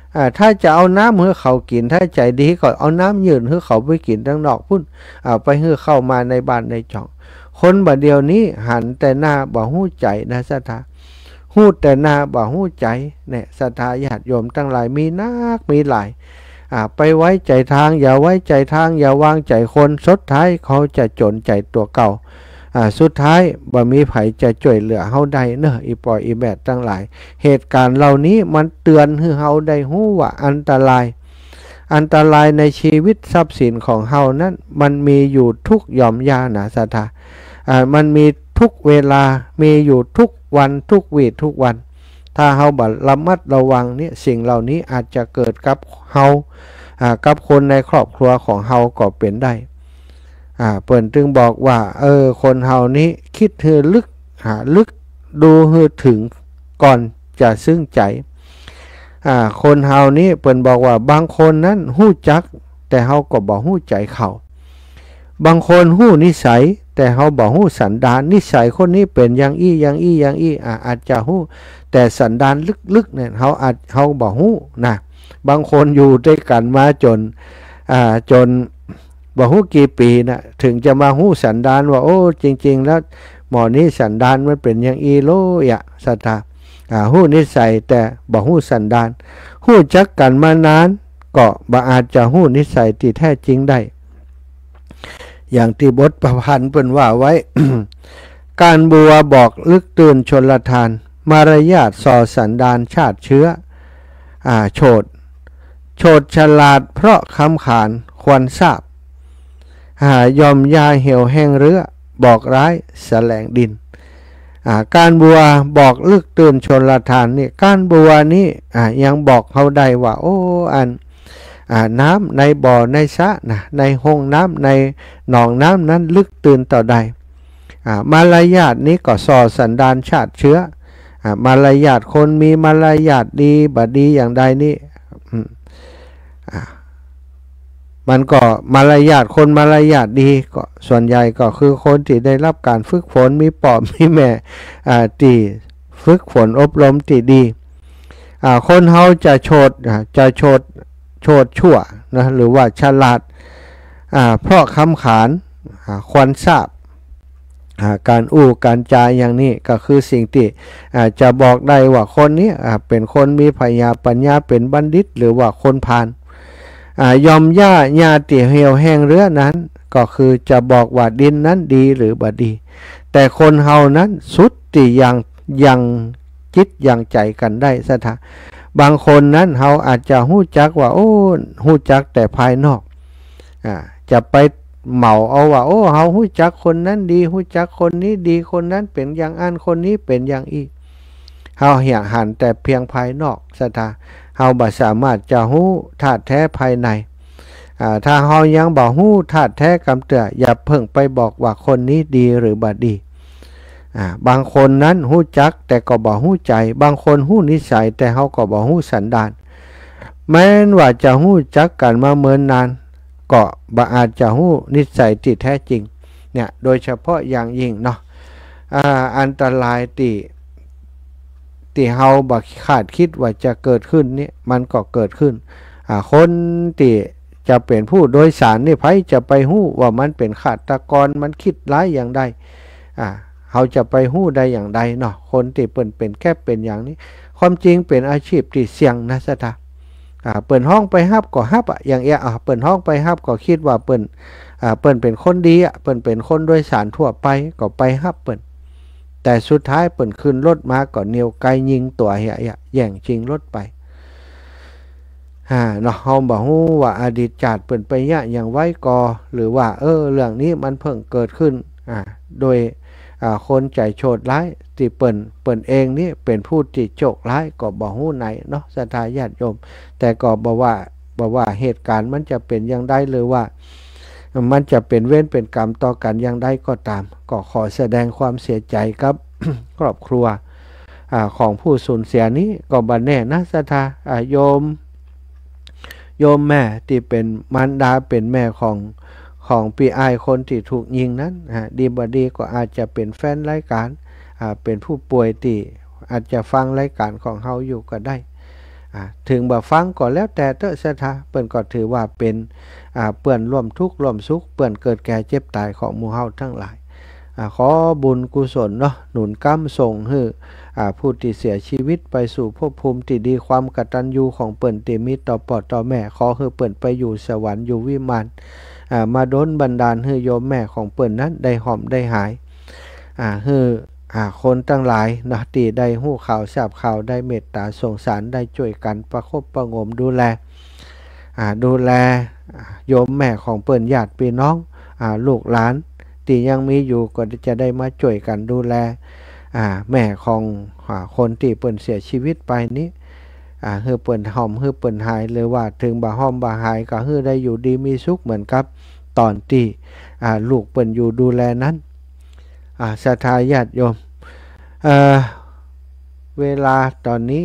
ถ้าจะเอาน้ำให้เขากินถ้าใจดีก็เอาน้ำยืนให้เขาไปกินทั้งนอกพุ่นไปให้เข้ามาในบ้านในจ่องคนบัดเดียวนี้หันแต่หน้าบ่หู้ใจนะศรัทธาหู้แต่หน้าบ่หู้ใจเนี่ยศรัทธาญาติโยมทั้งหลายมีนักมีหลายไปไว้ใจทางอย่าไว้ใจทางอย่าวางใจคนสุดท้ายเขาจะจนใจตัวเก่าสุดท้ายบ่มีไผจะช่วยเหลือเฮาได้เนอะอีปออีแบดทั้งหลายเหตุการณ์เหล่านี้มันเตือนให้เฮาได้ฮู้ว่าอันตรายในชีวิตทรัพย์สินของเฮานั้นมันมีอยู่ทุกย่อมย่านะศรัทธามันมีทุกเวลามีอยู่ทุกวันทุกวีทุกวันถ้าเฮาบ่ระมัดระวังเนี่ยสิ่งเหล่านี้อาจจะเกิดกับเฮากับคนในครอบครัวของเฮาก็เป็นได้เปิ่นจึงบอกว่าคนเฮานี้คิดให้ลึกดูให้ถึงก่อนจะซึ้งใจคนเฮานี้เปิ่นบอกว่าบางคนนั้นฮู้จักแต่เฮาก็บ่ฮู้ใจเขาบางคนฮู้นิสัยแต่เฮาบ่ฮู้สันดานนิสัยคนนี้เป็นอย่างอี้อาจจะฮู้แต่สันดานลึกๆเนี่ยเฮาบ่ฮู้นะบางคนอยู่ด้วยกันมาจนบ่ฮู้กี่ปีนะถึงจะมาฮู้สันดานว่าโอ้จริงๆแล้วหมอนี้สันดานมันเป็นอย่างอีโลศรัทธาฮู้นิสัยแต่บ่ฮู้สันดานฮู้จักกันมานานก็บ่อาจจะฮู้นิสัยที่แท้จริงได้อย่างที่บทประพันธ์เพิ่นว่าไว้ การบัวบอกลึกตื่นชลทานมารยาทส่อสันดานชาติเชื้อโฉดฉลาดเพราะคำขานควรทราบยอมยาเหี่ยวแห้งเรือบอกร้ายแสลงดินการบัวบอกลึกตื่นชลทานนี่การบัวนี้ยังบอกเขาได้ว่าโอ้น้ำในบ่อในสระนะในห้องน้ำในหนองน้ำนั้นลึกตื่นต่อใดมารยาทนี้ก็ส่อสันดานชาติเชื้อมารยาทคนมีมารยาทดีบ่ดีอย่างใดนี่มันก็มารยาทคนมารยาทดีก็ส่วนใหญ่ก็คือคนที่ได้รับการฝึกฝนมีปอบมีแม่ที่ฝึกฝนอบรมที่ดีคนเฮาจะโฉดชั่วนะหรือว่าฉลาดเพราะคำขานควรทราบการการจาอย่างนี้ก็คือสิ่งที่จะบอกได้ว่าคนนี้เป็นคนมีปัญญาเป็นบัณฑิตหรือว่าคนพาลยอมญาติเหี่ยวแห้งเรือนั้นก็คือจะบอกว่าดินนั้นดีหรือบ่ดีแต่คนเฮานั้นสุดที่ยังจิตยังใจกันได้ซะท่าบางคนนั้นเฮาอาจจะฮู้จักว่าโอ้ฮู้จักแต่ภายนอกจะไปเหมาเอาว่าโอ้เฮาฮู้จักคนนั้นดีฮู้จักคนนี้ดีคนนั้นเป็นอย่างอันคนนี้เป็นอย่างอีเฮาหันแต่เพียงภายนอกซะท่าเฮาบ่สามารถจะฮู้ธาตุแท้ภายในถ้าเฮายังบ่ฮู้ธาตุแท้กำเตืออย่าเพิ่งไปบอกว่าคนนี้ดีหรือบ่ดีบางคนนั้นฮู้จักแต่ก็บ่ฮู้ใจบางคนฮู้นิสัยแต่เฮาก็บ่ฮู้สันดานแม้นว่าจะฮู้จักกันมาเมินนานก็บ่อาจจะฮู้นิสัยที่แท้จริงเนี่ยโดยเฉพาะอย่างยิ่งเนาะอันตรายที่เฮาบ่คาดคิดว่าจะเกิดขึ้นนี่มันก็เกิดขึ้นคนที่จะเป็นผู้โดยสารนี่ไผจะไปฮู้ว่ามันเป็นฆาตกรมันคิดร้ายอย่างใดเขาจะไปฮู้ได้อย่างใดเนาะคนที่เป็นแค่เป็นอย่างนี้ความจริงเป็นอาชีพที่เสี่ยงนะซะท่าเปิดห้องไปฮับก็ฮับอย่างเปิดห้องไปฮับก็คิดว่าเปิดเป็นคนดีเปิดเป็นคนโดยสารทั่วไปก็ไปฮับเปิดแต่สุดท้ายเปิดขึ้นรถมาก็เหนี่ยวไกยิงตัวแย่งชิงรถไปเนาะเฮาบ่ฮู้ว่าอดีตชาติเปิดไปอย่างไว้ก่อหรือว่าเรื่องนี้มันเพิ่งเกิดขึ้นโดยคนใจโฉดร้ายที่เปิ่นเองนี่เป็นผู้ที่โชคร้ายก็บ่ฮู้ไหนเนาะศรัทธาญาติโยมแต่ก็บ่ว่าเหตุการณ์มันจะเป็นอย่างใดหรือว่ามันจะเป็นเวรเป็นกรรมต่อกันอย่างใดก็ตามก็ขอแสดงความเสียใจกับ ครอบครัวของผู้สูญเสียนี้ก็บ่แน่นะศรัทธาโยมแม่ที่เป็นมารดาเป็นแม่ของปีไอคนที่ถูกยิงนั้นดีบดีก็อาจจะเป็นแฟนรายการเป็นผู้ป่วยที่อาจจะฟังรายการของเฮาอยู่ก็ได้ถึงบ่ฟังก็แล้วแต่เตอะศรัทธาเปิ้นก็ถือว่าเป็นเปื้อนร่วมทุกข์ร่วมสุขเปื้อนเกิดแก่เจ็บตายของหมู่เฮาทั้งหลายขอบุญกุศลเนาะหนุนค้ำส่งให้ผู้ที่เสียชีวิตไปสู่ภพภูมิที่ดีความกตัญญูของเปิ้นที่มีต่อพ่อต่อแม่ขอให้เปิ้นไปอยู่สวรรค์อยู่วิมานมาดลบันดาลให้โยมแม่ของเปิ้นนั้นได้หอมได้หายให้คนทั้งหลายเนาะที่ได้ฮู้ข่าวทราบข่าวได้เมตตาสงสารได้ช่วยกันประคบประงมดูแลโยมแม่ของเปิ้นญาติพี่น้องลูกหลานที่ยังมีอยู่ก็จะได้มาช่วยกันดูแลแม่ของคนที่เปิ้นเสียชีวิตไปนี้ให้เปิ้นหอมให้เปิ้นหายหรือว่าถึงบ่หอมบ่หายก็ให้ได้อยู่ดีมีสุขเหมือนกับตอนที่ลูกเปิ้นอยู่ดูแลนั้นศรัทธาญาติโยมเวลาตอนนี้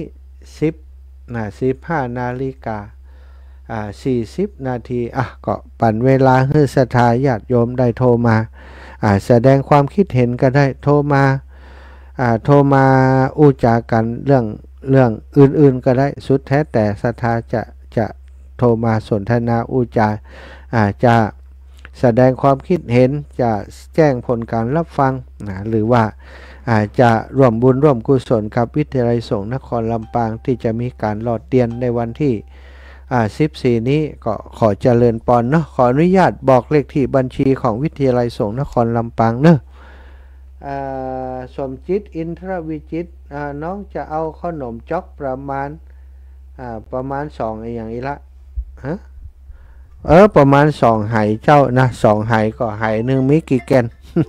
15 นาฬิกา40 นาทีก็ปั่นเวลาให้ศรัทธาญาติโยมได้โทรมาแสดงความคิดเห็นก็ได้โทรมาอู้จากันเรื่องอื่นๆก็ได้สุดแท้แต่ศรัทธาจะโทรมาสนทนาอู้จาจะแสดงความคิดเห็นจะแจ้งผลการรับฟังหรือว่าจะร่วมบุญร่วมกุศลกับวิทยาลัยสงฆ์นครลำปางที่จะมีการหลอดเตียนในวันที่14 นี้ก็ขอเจริญพรเนาะขออนุญาตบอกเลขที่บัญชีของวิทยาลัยสงฆ์นครลำปางเนาะสมจิตอินทรวิจิตน้องจะเอาขนมจ๊อกประมาณ2อย่างนี้ละฮะประมาณ2ไหเจ้านะ2ไหก็ไหหนึ่งมีกี่แกน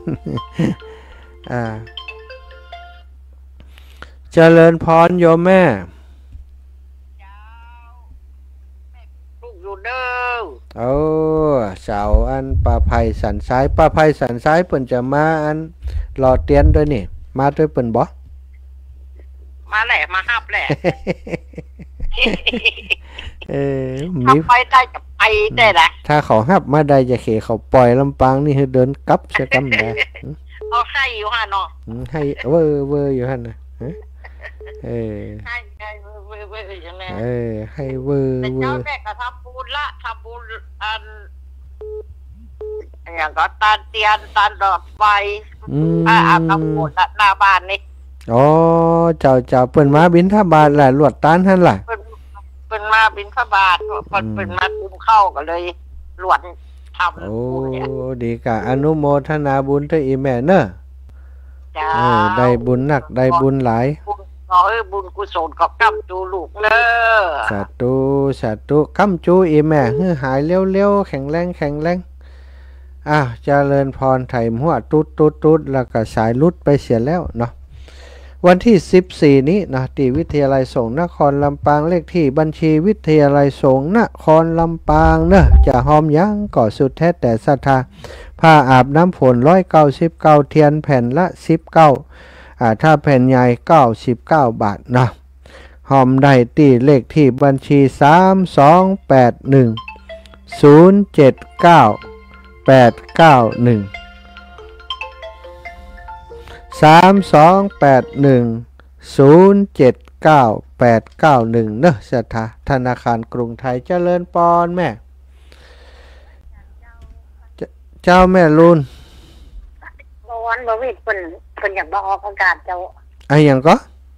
เจริญพรโยมแม่ลูกอยู่เด้อสาวอันป้าไผ่สันซ้ายเปิ้นจะมาอันรอเตียนด้วยนี่มาด้วยเปิ้นบ่มาแหละมาฮับแหละมีไปได้จะไปได้แหละถ้าเขาฮับมาได้จะเขเขาปล่อยลำปางนี่ให้เดินกลับเสียกำได้เอาให้อยู่ฮะเนาะให้เวออยู่หั่นน่ะให้เวออย่างนี้ให้เวอแต่เจ้าแม่ก็ทำบุญอันอย่างก็ตานเตียนตานดอกไฟอาบน้ำมนต์หน้าบ้านนี่เจ้าเปิ้นมาบิณฑบาตแหละลวดตานหั่นล่ะเปิ้นมาบิณฑบาตเปิ้นมากุมเข้าก็เลยลวดทำดีกะอนุโมทนาบุญเด้ออีแม่เนาะได้บุญหนักได้บุญหลายบุญกุศลกับกัมจูลูกเด้อสาธุกัมจูอีแม่ให้หายเร็วๆแข็งแรงเจริญพรไถมหัวตุ๊ดแล้วก็สายลุดไปเสียแล้วเนาะวันที่14นี้นะที่วิทยาลัยสงฆ์นครลำปางเลขที่บัญชีวิทยาลัยสงฆ์นครลำปางเนอะจะหอมยังก่อสุดแท้แต่ศรัทธาผ้าอาบน้ำฝน199เทียนแผ่นละ19ถ้าแผ่นใหญ่99 บาทนะหอมได้ที่เลขที่บัญชี3281079891 3281079891เนอะศรัทธาธนาคารกรุงไทยเจริญพรแม่เจ้าแม่ลุนวันบ่วิดเพิ่นอยากบ่ออกอากาศเจ้าหยังก็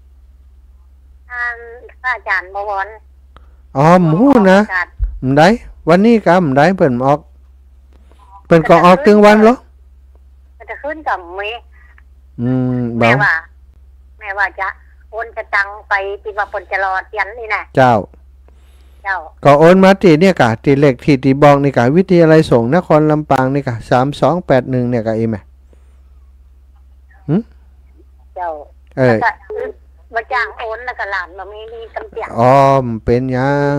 อาจารย์บ่วอนหมูนะมได้วันนี้ก็มได้เพิ่นออกเพิ่นก็ออกถึงวันเหรอจะขึ้นกับมื้อแม่ว่าจะโอนจะตังไปที่ว่าเพิ่นจะรอเตียนนี่นะเจ้าก็โอนมาที่เนี่ยกะที่เลขที่บอกนี่กะวิทยาลัยสงฆ์นครลำปางนี่กะ3281เนี่ยกะอีแม่เจ้ามาจ้างโอนแล้วก็หลานบ่มีกำเตียงเป็นยัง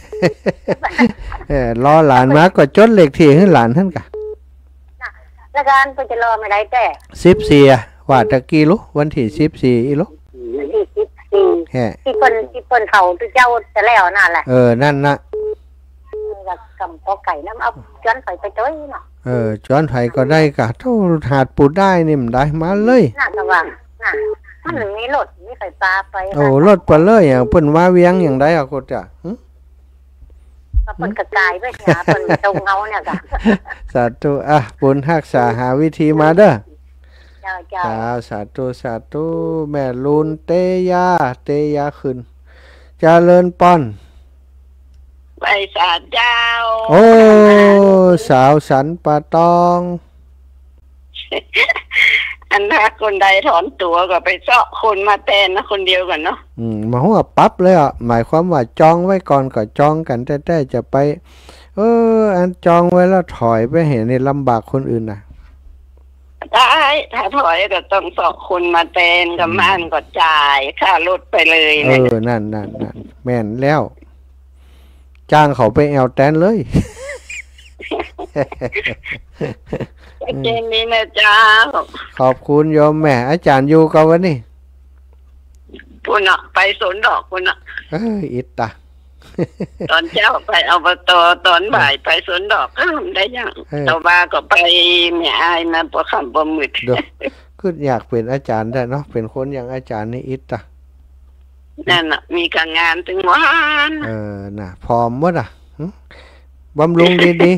รอหลานมาก็จดเลขที่ให้หลานท่านกะแล้วกันเพิ่นจะรอไม่ได้แต่ 14ว่าตะกี้ลูกวันที่14อีลูกแฮ่ที่เปิ้นเขาเจ้าจะแล้วนั่นแหละนั่นนะกำปอไก่น้ำเอาจ้อนไฟไปจ้อยเนาะจ้อนไฟก็ได้กะเท่าหาดปูได้นี่มันได้มาเลยน่าจะว่าน่ะมันถึงมีรถมีไฟฟ้าไปโอ้รถไปเลยอย่างเพิ่นว่าเวียงอย่างใดอ่ะโคตรจ้ะก็เปิดกระจายไปหาเปิดตรงเงาเนี่ยจ้ะสาธุบุญรักษาหาวิธีมาเด้อเจ้าสาธุสาธุแม่ลุนเตยาขึ้นเจริญป้อนไปศาลเจ้าโอ้สาวสันปะตองอันถ้าคนใดถอนตัวก็ไปเจาะคนมาแทนนะคนเดียวกันเนาะมาหัวปั๊บเลยอ่ะหมายความว่าจองไว้ก่อนก็จองกันแต่จะไปอันจองไว้แล้วถอยไปเห็นนี่ลำบากคนอื่นน่ะได้ถ้าถอยก็ต้องเจาะคนมาแทนกับมันก็จ่ายค่ารถไปเลยนั่นแม่นแล้วจ้างเขาไปแอลแตนเลยเจนนี้นะจ้าขอบคุณโยมแม่อาจารย์อยู่กับวันนี้คุณอ่ะไปสวนดอกคุณอ่ะอิตตาตอนเช้าไปอบตตอนบ่ายไปสวนดอกก็ได้ยังตะว่าก็ไปแม่อายนะปวดคำปวดมืดคืออยากเป็นอาจารย์ได้เนาะเป็นคนอย่างอาจารย์นี่อิตตานั่นน่ะมีการงานถึงวันน่ะพร้อมหมดอ่ะบำรุงดี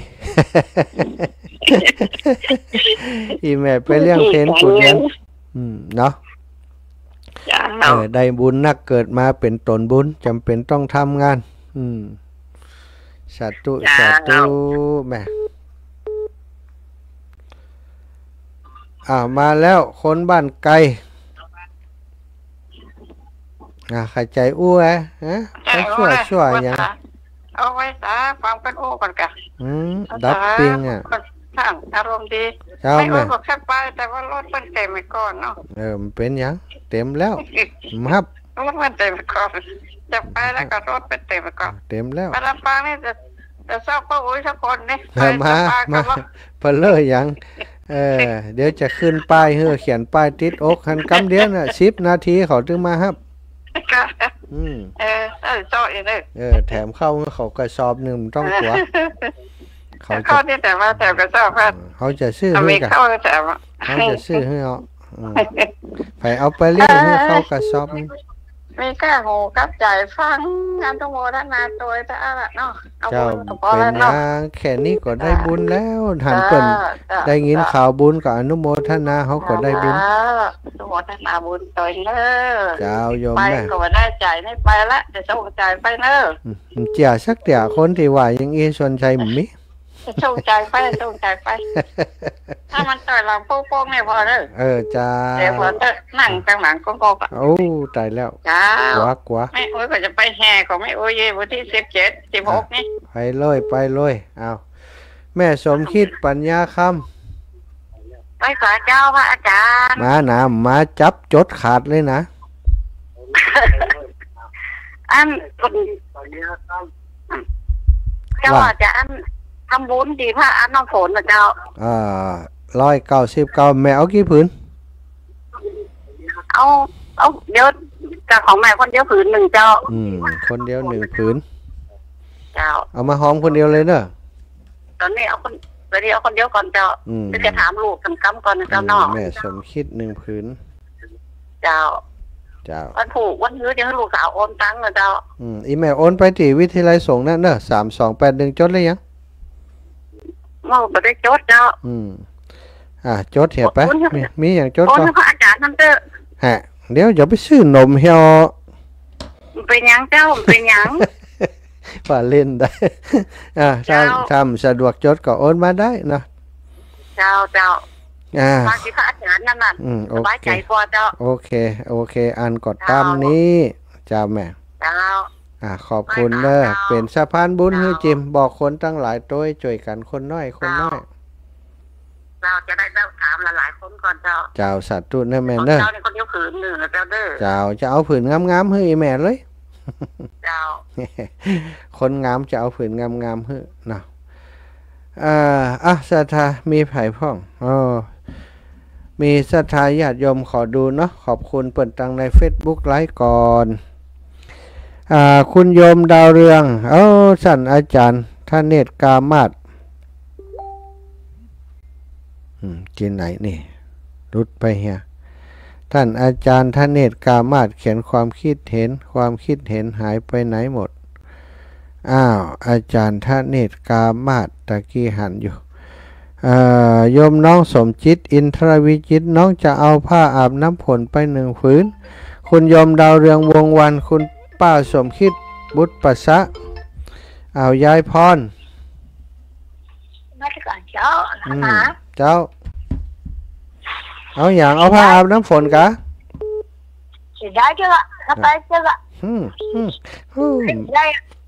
ๆ อีแม่ไปเลี้ยงเพนกุดยังเนาะได้บุญนักเกิดมาเป็นตนบุญจำเป็นต้องทำงานสาธุแม่มาแล้วคนบ้านไกลใครใจอู้ฮะชั่วอย่างเอาไว้ซะความเป็นโอ้ก่อนกะดับปิงทางอารมณ์ดีไม่โอ้ก็แค่ไปแต่ว่ารถมันเต็มไปก่อนเนาะมันเป็นยังเต็มแล้วครับรถมันเต็มไปก่อนจะไปแล้วก็รถเป็นเต็มไปก่อนเต็มแล้วไปลำปางนี่จะเศร้าก็อุ้ยทุกคนนี่มาเพลเลยยังเดี๋ยวจะขึ้นป้ายเขียนป้ายติดอกหันกำเดียวน่ะ10 นาทีเขาถึงมาครับเจ้าเองแถมเข้าเขากระสอบหนึ่งต้องตัวเขาที่แต่ว่าแถมกระสอบพัดเขาจะซื้อให้กันเขาจะซื้อให้เอาไปเอาไปเลี้ยงให้เข้ากระสอบมีแค่หูกับใจฟังงานทุกโมทนาตัวแต่ละเนาะเจ้าเป็นยังแค่นี้ก็ได้บุญแล้วหันเปิ่นได้ยินข่าวบุญกับอนุโมทนาเขาก็ได้บุญอนุโมทนาบุญตัวเนอเจ้าโยมแม่ไปก็ได้ใจไม่ไปละจะส่งใจไปเนอเจี๋ยสักเดี๋ยวคนที่ว่ายังชวนใจมิส่งใจไปถ้ามันต่อยหลังโป๊กๆไม่พอเด้อจ้าเดี๋ยวพอนั่งกลางหลังกอกโอ้ตายแล้วจ้ากว่าไม่โอ้ยก็จะไปแห่ของไม่โอ้ยวันที่17 16นี่ไปเลยเอาแม่สมคิดปัญญาคำไปขอเจ้าพระอาจารย์มาจับจดขาดเลยนะอันเจ้าอาจารย์ทำบุญดีพระอันน้องฝนนะเจ้า 199แม่เอากี่ผืนเอาเดี๋ยวจากของแม่คนเดียวผืน1เจ้าคนเดียว1ผืนเจ้าเอามาหอมคนเดียวเลยเนอะตอนนี้เอาคนเดียวก่อนเจ้าจะถามลูกกันกำก่อนเจ้าน้องแม่สมคิด1ผืนเจ้าวันผูกวันฮื้อเดี๋ยวให้ลูกสาวโอนตังค์นะเจ้าอีแม่โอนไปที่วิทยาลัยสงฆ์นั่นเนอะ3281จดเลยยังไม่ได้จดเจ้าจดเหี่ยไปมีอย่างจดก็พระอาจารย์นั่นเด้อเดี๋ยวอย่าไปซื้อนมเหี่ยวเป็นยังเจ้าเป็นยังป่าเล่นได้ถ้าทำสะดวกจดก็โอนมาได้นะเจ้ามาที่พระอาจารย์นั่นน่ะสบายใจพอเจ้าโอเคอันกดตามนี้เจ้าแม่เจ้าขอบคุณเด้อเป็นสะพานบุญให้จิมบอกคนตั้งหลายตัวช่วยกันคนน้อยเราจะได้ถามหลายคนก่อนเจ้าสัตว์ตุนแม่เด้อเจ้าคนเดียวผืน1นะเจ้าเด้อเจ้าจะเอาผืนงามๆให้แม่เลยเจ้าคนงามจะเอาผืนงามๆให้เนาะศรัทธามีไผ่พ่องมีศรัทธาญาติโยมขอดูเนาะขอบคุณเปิดตังใน Facebook ไลฟ์ก่อนคุณโยมดาวเรืองสั่นอาจารย์ท่านเนตรกามาศกินไหนนี่รุดไปเฮียท่านอาจารย์ธเนศกามาศเขียนความคิดเห็นหายไปไหนหมดอาจารย์ธเนศกามาศตะกี้หันอยู่โยมน้องสมจิตอินทรวิจิตน้องจะเอาผ้าอาบน้ำฝนไป1 ผืนคุณโยมดาวเรืองวงวันคุณป้าสมคิดบุตรปัสสะเอายายพรมาที่ก่อนเจ้าเจ้าเอาอย่างเอาผ้าอาบน้ำฝนกะสิได้เจ้าถ้าไปเจ้าได้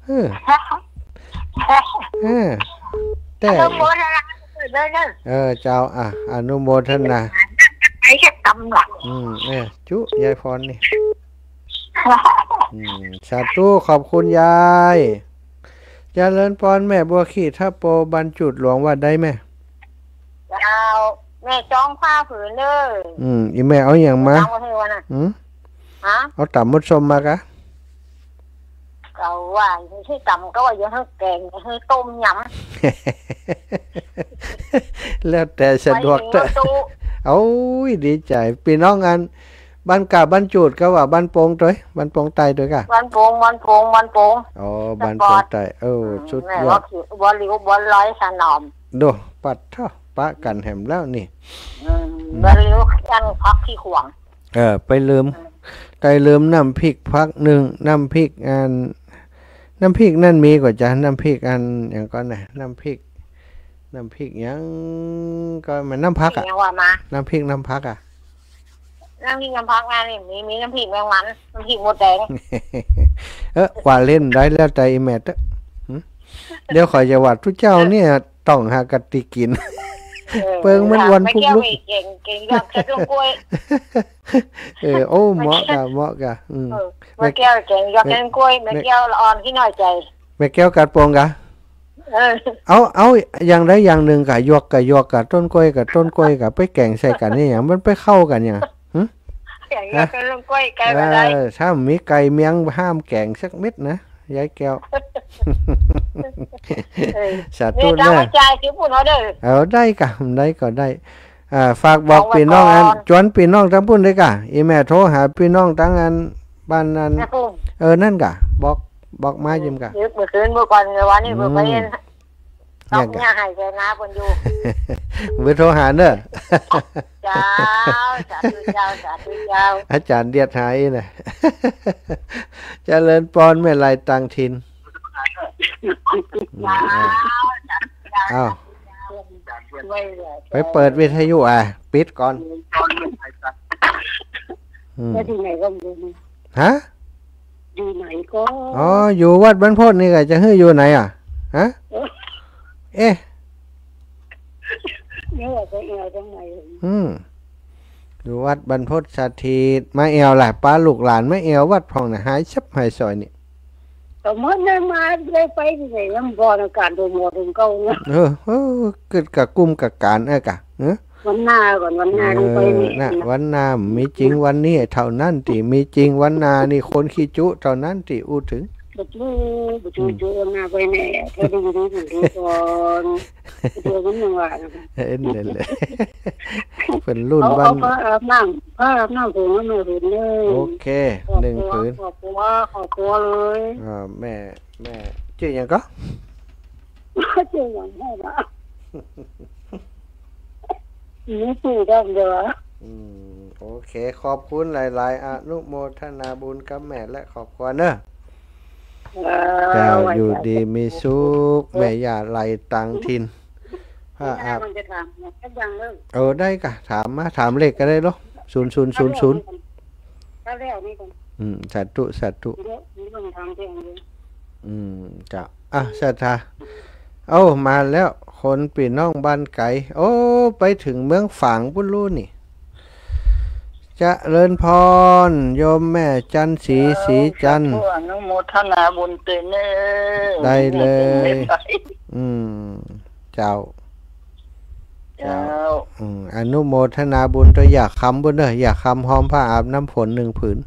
แต่อนุโมทนาเจ้าอนุโมทนาไอ้แค่ตำหลักจุยายพรนี่สาธุขอบคุณยายเจริญพรแม่บัวขี้ถ้าโปบรรจุหลวงว่าได้ไหมเอาแม่จ้องผ้าผืนเลยอีแม่เอาอย่างมาเอาต่ำมดสมมากะเราว่าที่ต่ำก็ว่าอย่าให้แกงอย่าให้ต้มยำแล้วแต่สะดวกเถอะเอาดีใจพี่น้องอันบ้านกาบ้านจูดก็ว่าบ้านโป่งด้วยบ้านโป่งไตด้วยกะบ้านโป่งอ๋อบ้านโป่งไตชุดยอดบ่หลิวบ่ร้อยสนอมดูปัดท่อปะกันแหมแล้วนี่บ่หลิวยันพักที่ขวางไปลืมน้ำพริกพักหนึ่งน้ำพริกนั่นมีกว่าจ้ะน้ำพริกอันอย่างก่อนน่ะน้ำพริกยังก็มันน้ำพักน้ำพริกน้ำพักน้ำพริกน้ำพักนี่มีน้ำพริกแมงมันน้ำพริกหมดแดงกว่าเล่นได้แล้วใจแม่เดี๋ยวขอจะวัดทุกเจ้าเนี่ยต้องหากติกินเปิงมันวันพุกลุกเก่งยอดแค่ต้นกล้วยโอ้เหมาะกะแม่แก้วเก่งยอดแค่ต้นกล้วยแม่แก้วอ่อนที่น้อยใจแม่แก้วกัดโปงกะเอาอย่างใดอย่างหนึ่งกะยกกะต้นกล้วยกับต้นกล้วยกับไปแกงใส่กันนี่อย่างมันไปเข้ากันอย่างยกต้นกล้วยไก่อะไรถ้ามีไก่เมียงห้ามแกงสักเม็ดนะยายแก้วสาธุเนี่ยได้กะได้ก็ได้ฝากบอกพี่น้องอันจวนพี่น้องทั้งพุ่นเลยกะอีแม่โทรหาพี่น้องทั้งอันบ้านนั้นนั่นกะบอกมายิ้มกะเมื่อคืนเมื่อก่อนวันนี้เมื่อไปต้องเนี่ยให้ใจนะคนอยู่เบอร์โทรหาเนอะเจ้าสาธุเจ้าอาจารย์เดียดหายเลยเจริญพรแม่ลายตังทินไปเปิดวิทยุปิดก่อนที่ไหนก็ดูฮะอยู่ไหนก็อยู่วัดบรรพตนี่ไงจะให้อยู่ไหนฮะเนี่ยไปแอวตรงไหนอยู่วัดบรรพตสถิตมาแอวหลายป้าลูกหลานไม่แอววัดพองน่ะหายชับหายซอยนี่แต่เมื่อนั้นมาได้ไปที่ไหนลำบากอากาศโดนหมดถึงเก่าเนาะเกิดกับกุ้มกับการกะวันหน้าก่อนวันหน้าลงไปนี่นะวันหน้ามีจริงวันนี้เท่านั้นที่มีจริงวันหน้านี่คนขี้จุเท่านั้นที่อู้ถึงบุจูมาไปแน่ถ้าดูก่อนดูมันยังว่าเลยเป็นรุ่นบ้านผ้าอาบน้ำผืนไม่ผืนเลยโอเค1 ผืนขอบคุณเลยแม่ชื่อยังก็ชื่อยังให้ละนี่ชื่อดังเด้อโอเคขอบคุณหลายๆอนุโมทนาบุญกับแม่และขอบคุณเนอะเจ้าอยู่ดีมีสุขแม่ย่าไหลตังทินผ้าอาบได้กะถามเลขก็ได้หรอ0000สาธุจ้ะศรัทธามาแล้วคนปีน้องบ้านไก่ไปถึงเมืองฝางปุ้นลู่นี่จะเริญพรโยมแม่จันสีจันอนุโมทนาบุญเตเน่ได้เลยเจ้าอนุโมทนาบุญตัวอยากคำบุญเด้ออยากคำหอมผ้าอาบน้ำฝน1 ผืน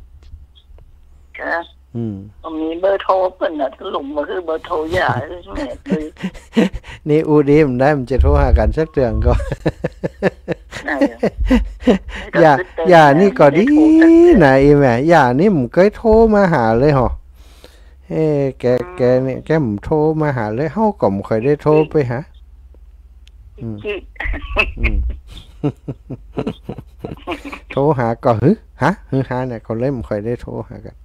มีเบอร์โทรเพิ่นน่ะหลุมมาคือเบอร์โทรย่าแม่นี่อูดีมได้มันจะโทรหากันสักเตือนก็อย่านี่ก็ดีนะอีแม่อย่านี่ผมเคยโทรมาหาเลยหรอแกเนี่ยแกผมโทรมาหาเลยเฮาก็บ่เคยได้โทรไปหาโทรหาก็หาเนี่ยคนเล่มเคยได้โทรหากัน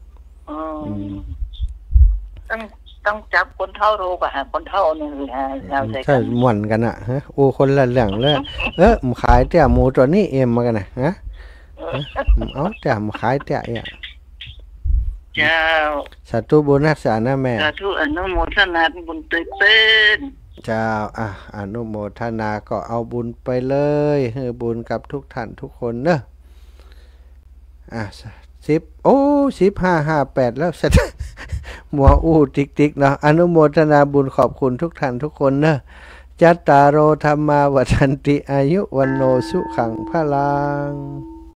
ต้องจับคนเท่าโรกะคนเท่านึงเราใช่ม่วนกันอ่ะฮะโอ้คนละเรื่องเลยผมขายแต่หมูตัวนี้เอ็มมากันนะฮะเอาแต่ผมขายแต่อ่ะเจ้าสาธุบุญรักษานะแม่สาธุอนุโมทนาบุญเป็นเจ้าอนุโมทนาก็เอาบุญไปเลยให้บุญกับทุกท่านทุกคนเนอะ10 1558แล้วมัวติ๊กเนาะอนุโมทนาบุญขอบคุณทุกท่านทุกคนเนอะจัตตารโอธรรมาวัฏันติอายุวันโนสุขังพลัง